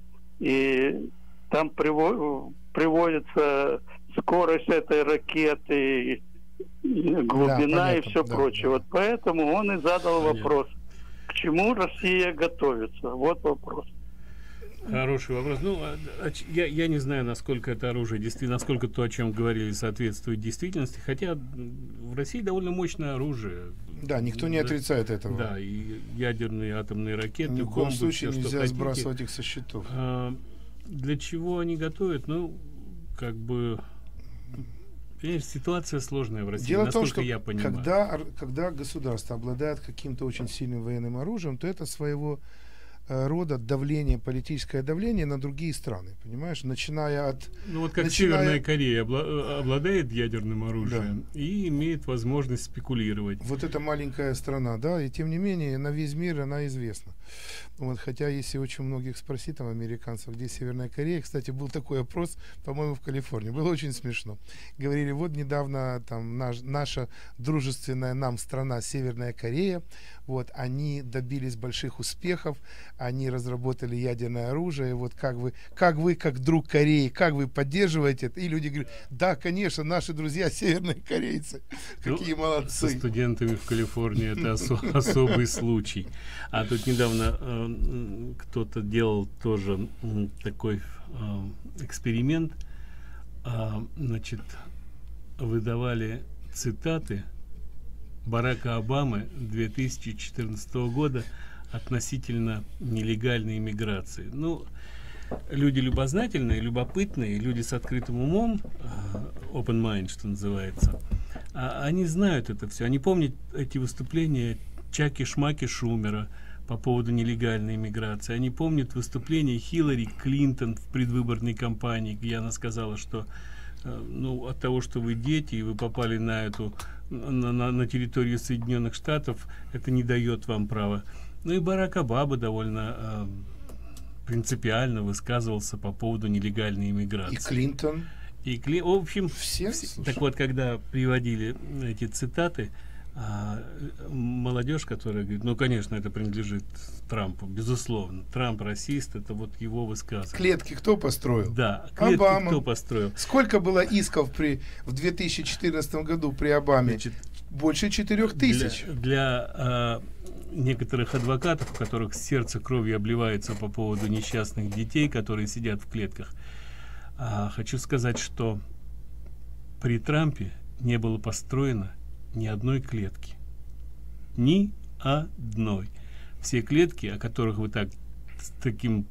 И там приво- приводится скорость этой ракеты, глубина, да, и все да, прочее. Да. Вот поэтому он и задал Понятно. вопрос, к чему Россия готовится. Вот вопрос. Хороший вопрос. Ну, я, я не знаю, насколько это оружие, действительно, насколько то, о чем говорили, соответствует действительности. Хотя в России довольно мощное оружие. Да, никто не да, отрицает этого. Да, и ядерные атомные ракеты. Ни в коем случае все, нельзя сбрасывать их со счетов. А, для чего они готовят? Ну, как бы... Понимаешь, ситуация сложная в России, Дело насколько в том, что я понимаю. Когда, когда государство обладает каким-то очень сильным военным оружием, то это своего рода давление, политическое давление на другие страны, понимаешь, начиная от... Ну вот как начиная... Северная Корея обла- обладает ядерным оружием, да, и имеет возможность спекулировать. Вот эта маленькая страна, да, и тем не менее на весь мир она известна. Вот, хотя если очень многих спросить, там, американцев, где Северная Корея, кстати, был такой опрос, по-моему, в Калифорнии, было очень смешно. Говорили, вот недавно там наш, наша дружественная нам страна Северная Корея, вот, они добились больших успехов, они разработали ядерное оружие, вот как вы, как вы, как друг Кореи, как вы поддерживаете это? И люди говорят, да, конечно, наши друзья северные корейцы, какие ну, молодцы. Со студентами в Калифорнии это осо- особый случай. А тут недавно э, кто-то делал тоже э, такой э, эксперимент, э, значит, выдавали цитаты Барака Обамы две тысячи четырнадцатого года относительно нелегальной иммиграции. Ну, люди любознательные, любопытные, люди с открытым умом, open mind, что называется, они знают это все. Они помнят эти выступления Чаки-Шмаки Шумера по поводу нелегальной иммиграции. Они помнят выступление Хиллари Клинтон в предвыборной кампании, где она сказала, что ну, от того, что вы дети, и вы попали на эту на, на, на территорию Соединенных Штатов, это не дает вам права. Ну и Барак Обама довольно э, принципиально высказывался по поводу нелегальной иммиграции. И Клинтон. И Кли... В общем, все, все так вот, когда приводили эти цитаты, а, молодежь, которая говорит, ну, конечно, это принадлежит Трампу, безусловно. Трамп расист, это вот его высказывание. Клетки кто построил? Да, клетки Обама. Кто построил? Сколько было исков при, в две тысячи четырнадцатом году при Обаме? Значит, больше четырех тысяч. Для, для а, некоторых адвокатов, у которых сердце кровью обливается по поводу несчастных детей, которые сидят в клетках, а, хочу сказать, что при Трампе не было построено ни одной клетки. Ни одной. Все клетки, о которых вы так с таким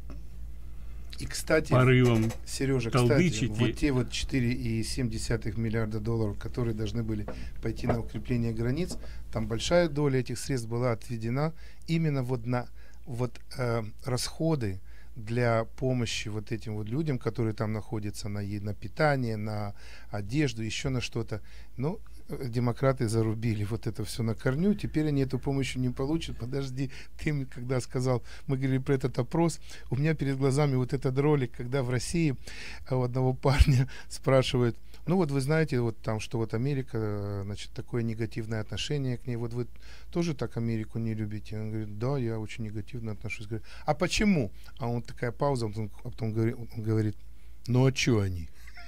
и, кстати, порывом Сережа, толдычите. Кстати, вот те вот четыре целых семь десятых миллиарда долларов, которые должны были пойти на укрепление границ, там большая доля этих средств была отведена именно вот на вот, э, расходы для помощи вот этим вот людям, которые там находятся, на, на питание, на одежду, еще на что-то. Ну, демократы зарубили вот это все на корню, теперь они эту помощь не получат. Подожди, ты мне когда сказал, мы говорили про этот опрос, у меня перед глазами вот этот ролик, когда в России у одного парня спрашивают, ну вот вы знаете, вот там, что вот Америка, значит, такое негативное отношение к ней, вот вы тоже так Америку не любите? Он говорит, да, я очень негативно отношусь. Говорит, а почему? А он такая пауза, он, а потом говорит, он говорит, ну а что они?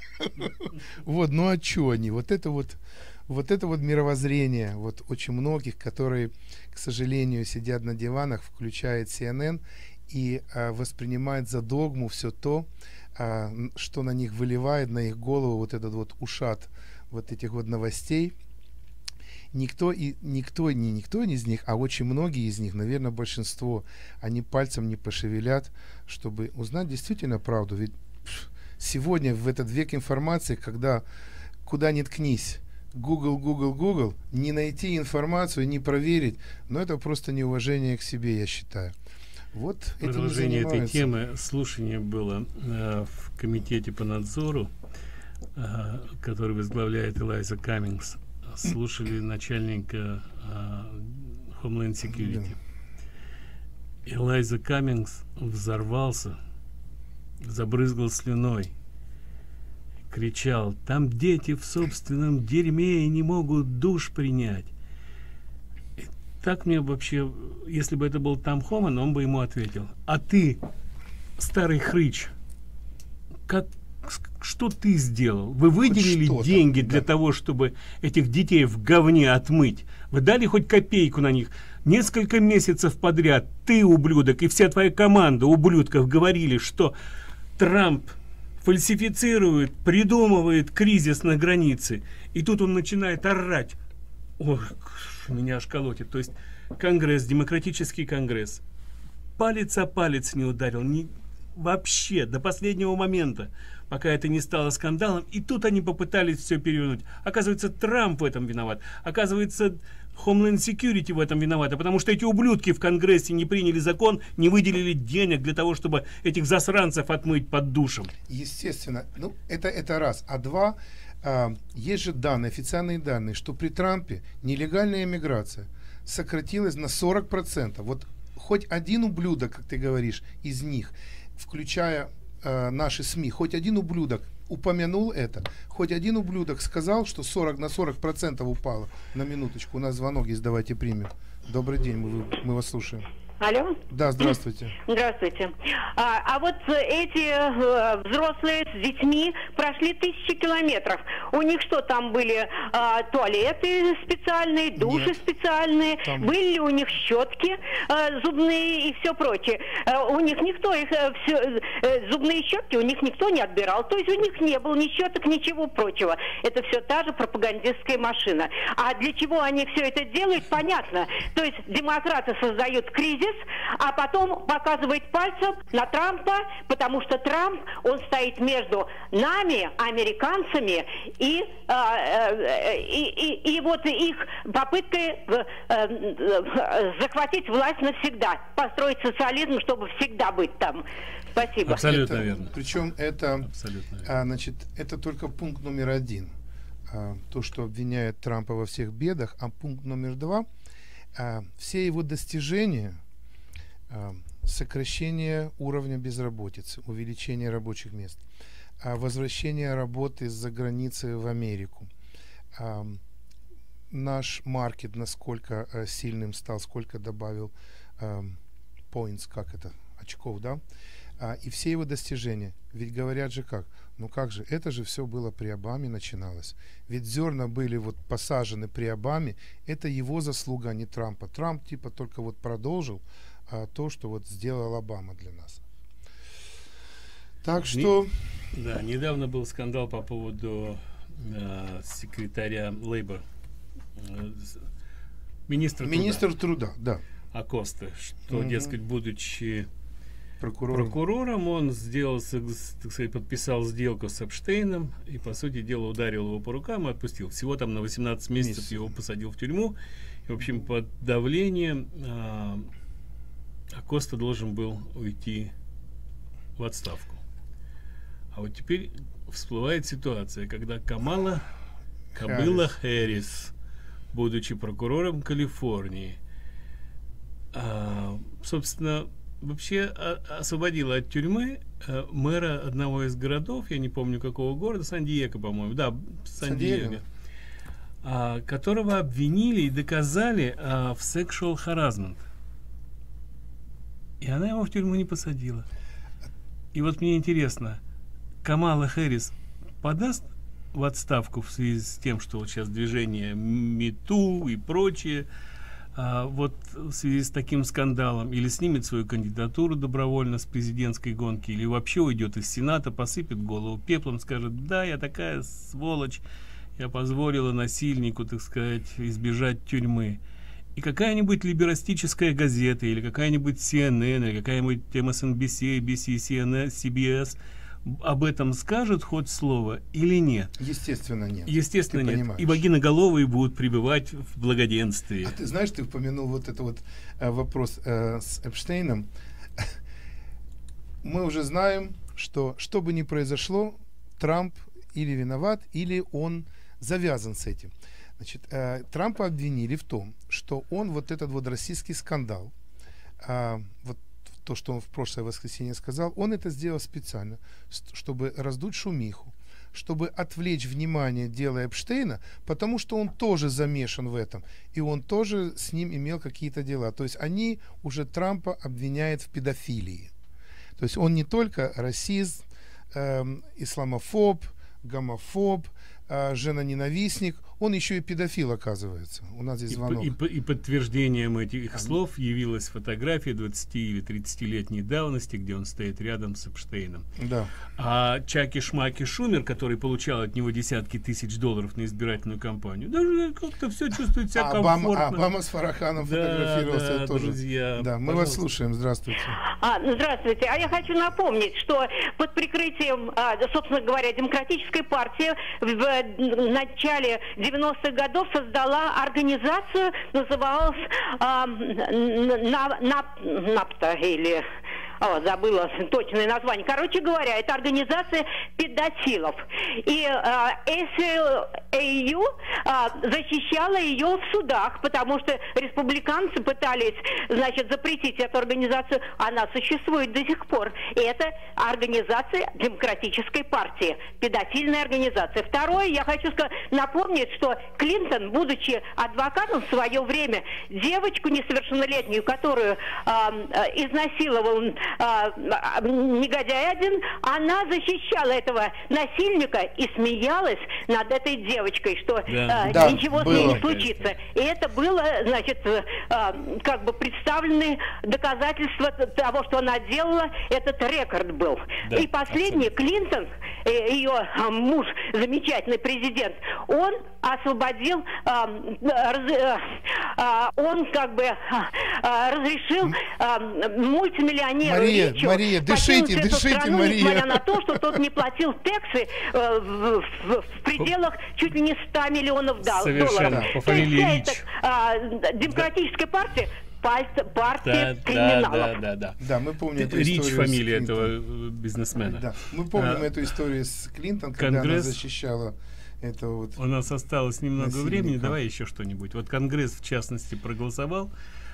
Вот, ну а что они? Вот это вот Вот это вот мировоззрение вот очень многих, которые, к сожалению, сидят на диванах, включают си эн эн и а, воспринимают за догму все то, а, что на них выливает, на их голову вот этот вот ушат вот этих вот новостей. Никто, и, никто, не никто из них, а очень многие из них, наверное, большинство, они пальцем не пошевелят, чтобы узнать действительно правду. Ведь пф, сегодня в этот век информации, когда куда ни ткнись, Google, Google, Google, не найти информацию, не проверить, но это просто неуважение к себе, я считаю. Вот продолжение этой темы. Слушание было э, в комитете по надзору, э, который возглавляет Элайза Каммингс. Слушали начальника э, Homeland Security. Элайза Каммингс взорвался, забрызгал слюной, кричал, там дети в собственном дерьме и не могут душ принять. И так мне вообще, если бы это был Том Хоман, он бы ему ответил: а ты, старый хрыч, как, что ты сделал? Вы выделили деньги для да. того, чтобы этих детей в говне отмыть? Вы дали хоть копейку на них? Несколько месяцев подряд ты, ублюдок, и вся твоя команда ублюдков говорили, что Трамп фальсифицирует, придумывает кризис на границе. И тут он начинает орать. Ой, меня аж колотит. То есть Конгресс, демократический Конгресс, палец о палец не ударил. Не, вообще, до последнего момента, пока это не стало скандалом. И тут они попытались все перевернуть. Оказывается, Трамп в этом виноват. Оказывается, Homeland Security в этом виновата, потому что эти ублюдки в Конгрессе не приняли закон, не выделили денег для того, чтобы этих засранцев отмыть под душем. Естественно. Ну, это, это раз. А два, а, есть же данные, официальные данные, что при Трампе нелегальная иммиграция сократилась на сорок процентов. Вот хоть один ублюдок, как ты говоришь, из них, включая а, наши СМИ, хоть один ублюдок упомянул это, хоть один ублюдок сказал, что сорок на сорок процентов упало. На минуточку, у нас звонок есть, давайте примем. Добрый день, мы, мы вас слушаем. Алло? Да, здравствуйте. Здравствуйте. А, а вот эти э, взрослые с детьми прошли тысячи километров. У них что, там были э, туалеты специальные, души Нет. специальные, там... были ли у них щетки э, зубные и все прочее? Э, у них никто их, э, все, э, зубные щетки у них никто не отбирал. То есть у них не было ни щеток, ничего прочего. Это все та же пропагандистская машина. А для чего они все это делают, понятно. То есть демократы создают кризис, а потом показывает пальцем на Трампа, потому что Трамп, он стоит между нами, американцами, и, э, и, и, и вот их попыткой э, захватить власть навсегда, построить социализм, чтобы всегда быть там. Спасибо. Абсолютно это, верно. Причем это, Абсолютно верно. А, значит, это только пункт номер один. А, то, что обвиняет Трампа во всех бедах, а пункт номер два, а, все его достижения, сокращение уровня безработицы, увеличение рабочих мест, возвращение работы из-за границы в Америку, наш маркет насколько сильным стал, сколько добавил points, как это, очков, да, и все его достижения. Ведь говорят же как, ну как же, это же все было при Обаме начиналось. Ведь зерна были вот посажены при Обаме, это его заслуга, а не Трампа. Трамп типа только вот продолжил а, то, что вот сделал Обама для нас. Так что... Не, да, недавно был скандал по поводу э, секретаря Лейбор, э, министра Министр труда, труда, да. Акоста, что, Мгм. дескать, будучи Прокурором. прокурором, он сделал, с- так сказать, подписал сделку с Эпштейном и, по сути дела, ударил его по рукам и отпустил. Всего там на восемнадцать месяцев Месяцев. его посадил в тюрьму. И, в общем, под давлением а, Акоста должен был уйти в отставку. А вот теперь всплывает ситуация, когда Камала Камила Хэрис, будучи прокурором Калифорнии, а, собственно, вообще а, освободила от тюрьмы а, мэра одного из городов, я не помню какого города, Сан-Диего, по-моему, да, Сан-Диего, Сан-Диего. а, которого обвинили и доказали а, в sexual harassment. И она его в тюрьму не посадила. И вот мне интересно, Камала Хэрис подаст в отставку в связи с тем, что вот сейчас движение МИТУ и прочее, а, вот в связи с таким скандалом, или снимет свою кандидатуру добровольно с президентской гонки, или вообще уйдет из Сената, посыпет голову пеплом, скажет: да, я такая сволочь, я позволила насильнику, так сказать, избежать тюрьмы. И какая-нибудь либерастическая газета, или какая-нибудь Си Эн Эн, или какая-нибудь Эм Эс Эн Би Си, Эй Би Си, Си Эн Эн, Си Би Эс об этом скажет хоть слово или нет? Естественно, нет. Естественно, Ты нет. понимаешь. И вагиноголовые будут пребывать в благоденствии. А ты знаешь, ты упомянул вот это вот э, вопрос э, с Эпштейном. Мы уже знаем, что что бы ни произошло, Трамп или виноват, или он завязан с этим. Значит, э, Трампа обвинили в том, что он вот этот вот российский скандал, э, вот то, что он в прошлое воскресенье сказал, он это сделал специально, с- чтобы раздуть шумиху, чтобы отвлечь внимание дела Эпштейна, потому что он тоже замешан в этом, и он тоже с ним имел какие-то дела. То есть они уже Трампа обвиняют в педофилии. То есть он не только расист, эм, исламофоб, гомофоб, э, женоненавистник, он еще и педофил, оказывается. У нас здесь звонок. И, и, и подтверждением этих а, слов явилась фотография двадцати или тридцатилетней давности, где он стоит рядом с Эпштейном. Да. А Чаки Шмаки Шумер, который получал от него десятки тысяч долларов на избирательную кампанию, даже как-то все чувствует себя а Обама, комфортно. Обама с Фараханом да, фотографировался да, тоже. Друзья, да, мы пожалуйста. вас слушаем. Здравствуйте. А, здравствуйте. А я хочу напомнить, что под прикрытием, а, собственно говоря, Демократической партии в, в начале девяностых годов создала организацию, называлась а, НАПТА или... О, забыла точное название. Короче говоря, это организация педофилов. И эс эл эй ю а, защищала ее в судах, потому что республиканцы пытались, значит, запретить эту организацию. Она существует до сих пор. И это организация Демократической партии. Педофильная организация. Второе, я хочу сказать, напомнить, что Клинтон, будучи адвокатом в свое время, девочку несовершеннолетнюю, которую а, изнасиловал А, негодяй один, она защищала этого насильника и смеялась над этой девочкой, что да. а, Да, ничего было. с ней не случится. И это было, значит, а, как бы представлены доказательства того, что она делала, этот рекорд был. Да, и последний, абсолютно. Клинтон, ее а, муж, замечательный президент, он освободил, а, раз, а, он как бы а, разрешил а, мультимиллионеру Мария, Ричу Мария, дышите, эту дышите, страну, Мария. несмотря на то, что тот не платил тексы э, в, в, в пределах чуть ли не ста миллионов дол- Совершенно. долларов. По То есть фамилии вся Рич. эта а, демократическая партия пальца- партия Да, криминалов. да, да, да, да. Да, мы помним эту Рич историю с фамилия Клинтон. этого бизнесмена. Да, мы помним А, эту историю с Клинтон, когда Конгресс, она защищала это вот. У нас осталось немного насильника. времени, давай еще что-нибудь. Вот Конгресс, в частности, проголосовал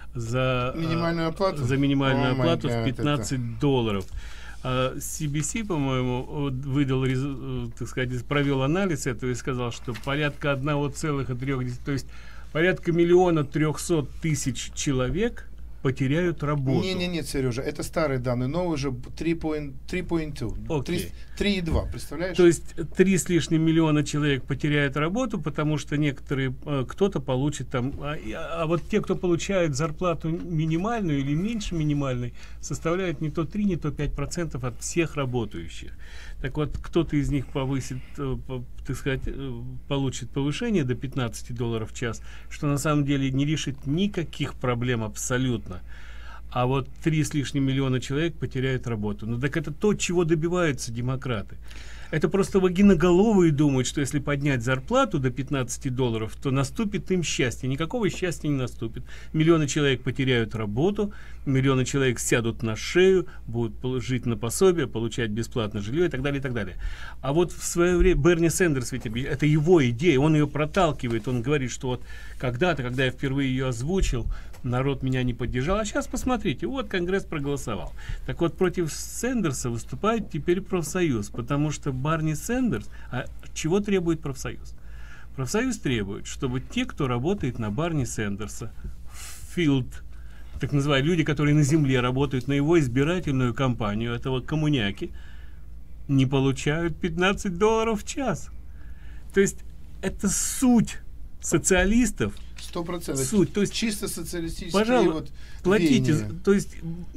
за минимальную оплату, за минимальную oh оплату God, в пятнадцать это... долларов. А си би си, по-моему, выдал, так сказать, провел анализ этого и сказал, что порядка одного целых трех десятых, то есть порядка миллиона трехсот тысяч человек потеряют работу. Не, не, нет, Сережа, это старые данные, новые уже три целых два. три и два, представляешь? То есть три с лишним миллиона человек потеряют работу, потому что некоторые, кто-то получит там, а, а вот те, кто получает зарплату минимальную или меньше минимальной, составляют не то три, не то пять процентов от всех работающих. Так вот, кто-то из них повысит, так сказать, получит повышение до пятнадцати долларов в час, что на самом деле не решит никаких проблем абсолютно. А вот три с лишним миллиона человек потеряют работу. Ну так это то, чего добиваются демократы. Это просто вагиноголовые думают, что если поднять зарплату до пятнадцати долларов, то наступит им счастье. Никакого счастья не наступит. Миллионы человек потеряют работу, миллионы человек сядут на шею, будут жить на пособие, получать бесплатное жилье и так далее, и так далее. А вот в свое время Берни Сендерс, ведь это его идея, он ее проталкивает, он говорит, что вот когда-то, когда я впервые ее озвучил, народ меня не поддержал, а сейчас посмотрите, вот Конгресс проголосовал. Так вот, против Сендерса выступает теперь профсоюз, потому что Барни Сендерс, а чего требует профсоюз? Профсоюз требует, чтобы те, кто работает на Барни Сендерса, филд, так называемые люди, которые на земле работают на его избирательную кампанию, этого коммуняки, не получают пятнадцать долларов в час. То есть это суть социалистов. Сто процентов. Суть. То есть чисто социалистические пожалуйста, вот платите. веяния. То есть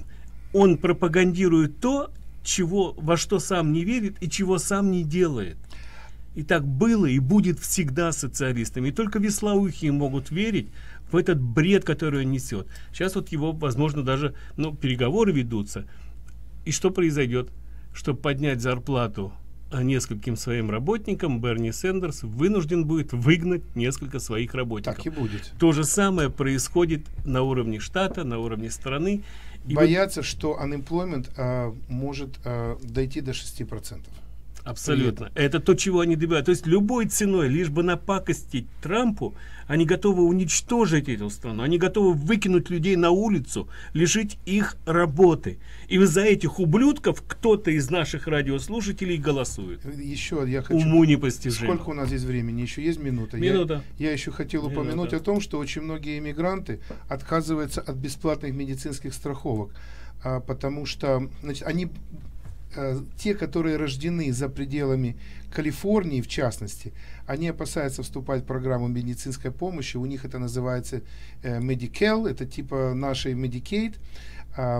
он пропагандирует то, чего, во что сам не верит и чего сам не делает. И так было и будет всегда социалистами. И только веслоухие могут верить в этот бред, который он несет. Сейчас вот его, возможно, даже ну, переговоры ведутся. И что произойдет? Чтобы поднять зарплату нескольким своим работникам, Берни Сендерс вынужден будет выгнать несколько своих работников. Так и будет. То же самое происходит на уровне штата, на уровне страны. И боятся, вот, что unemployment а, может а, дойти до шести процентов. Абсолютно. Это то, чего они добиваются. То есть любой ценой, лишь бы напакостить Трампу, они готовы уничтожить эту страну. Они готовы выкинуть людей на улицу, лишить их работы. И за этих ублюдков кто-то из наших радиослушателей голосует. Еще я хочу... Уму непостижимо. Сколько у нас здесь времени? Еще есть минута? Минута. Я, я еще хотел упомянуть Минута. о том, что очень многие иммигранты отказываются от бесплатных медицинских страховок, а, потому что, значит, они... те, которые рождены за пределами Калифорнии, в частности, они опасаются вступать в программу медицинской помощи. У них это называется э, Medicare, это типа нашей Medicaid, э,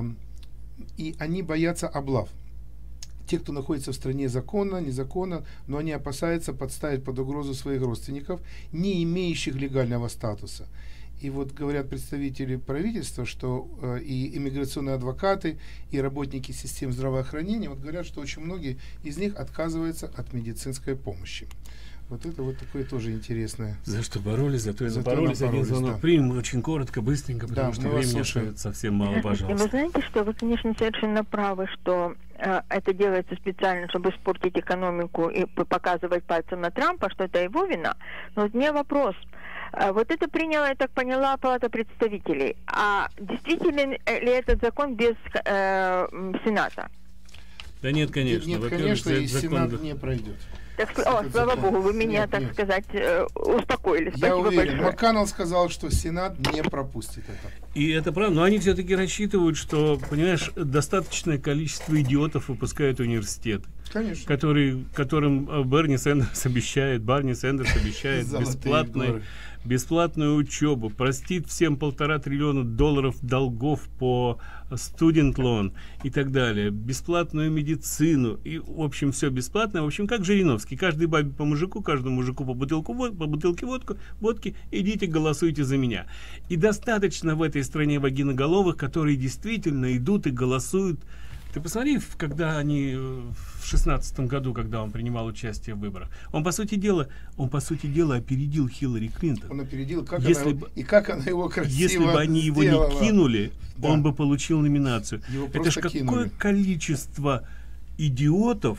и они боятся облав. Те, кто находится в стране законно, незаконно, но они опасаются подставить под угрозу своих родственников, не имеющих легального статуса. И вот говорят представители правительства, что э, и иммиграционные адвокаты, и работники систем здравоохранения, вот говорят, что очень многие из них отказываются от медицинской помощи. Вот это вот такое тоже интересное. За что боролись, за то и за напоролись. то Один звонок да. примем очень коротко, быстренько, потому да, что времени остается совсем мало, пожалуйста. Вы знаете, что вы, конечно, совершенно правы, что э, это делается специально, чтобы испортить экономику и показывать пальцем на Трампа, что это его вина. Но вот у меня вопрос. Вот это приняла, я так поняла, Палата представителей. А действительно ли этот закон без э, Сената? Да нет, конечно. Нет, конечно, и Сенат закон... не пройдет. Так, о, слава закон. Богу, вы меня, нет, так нет. сказать, э, успокоили. Я Спасибо уверен, большое. Макконнелл сказал, что Сенат не пропустит это. И это правда, но они все-таки рассчитывают, что, понимаешь, достаточное количество идиотов выпускают университеты. Конечно. Который, которым Берни Сэндерс обещает, Барни Сэндерс обещает бесплатную, бесплатную учебу, простит всем полтора триллиона долларов долгов по студент лон и так далее, бесплатную медицину, и, в общем, все бесплатное. В общем, как Жириновский, каждой бабе по мужику, каждому мужику по бутылку, по бутылке водку, водки, идите голосуйте за меня. И достаточно в этой стране вагиноголовых, которые действительно идут и голосуют. Ты посмотри, когда они в шестнадцатом году, когда он принимал участие в выборах, он, по сути дела, он, по сути дела, опередил Хиллари Клинтон. Он опередил, как если она, бы, и как она его красиво Если бы они его сделала. не кинули, да. он бы получил номинацию. Его Это ж какое кинули. количество идиотов,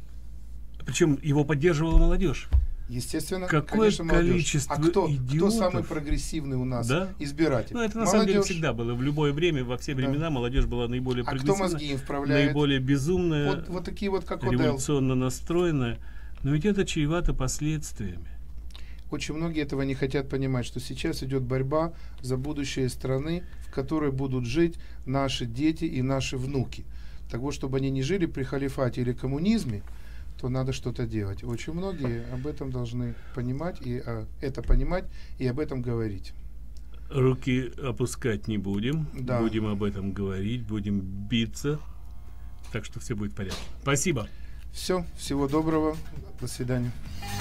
причем его поддерживала молодежь. Естественно, какое конечно, количество а кто, идиотов. кто самый прогрессивный у нас да? избиратель? Ну, это на молодежь. самом деле всегда было. В любое время, во все времена, да. молодежь была наиболее а прогрессивная, кто мозги им вправляет? наиболее безумная, вот, вот такие вот, как революционно настроенная. Но ведь это чревато последствиями. Очень многие этого не хотят понимать, что сейчас идет борьба за будущее страны, в которой будут жить наши дети и наши внуки. Так вот, чтобы они не жили при халифате или коммунизме, то надо что-то делать. Очень многие об этом должны понимать, и а, это понимать, и об этом говорить. Руки опускать не будем, да. будем об этом говорить, будем биться, так что все будет в порядке. Спасибо. Все, всего доброго, до свидания.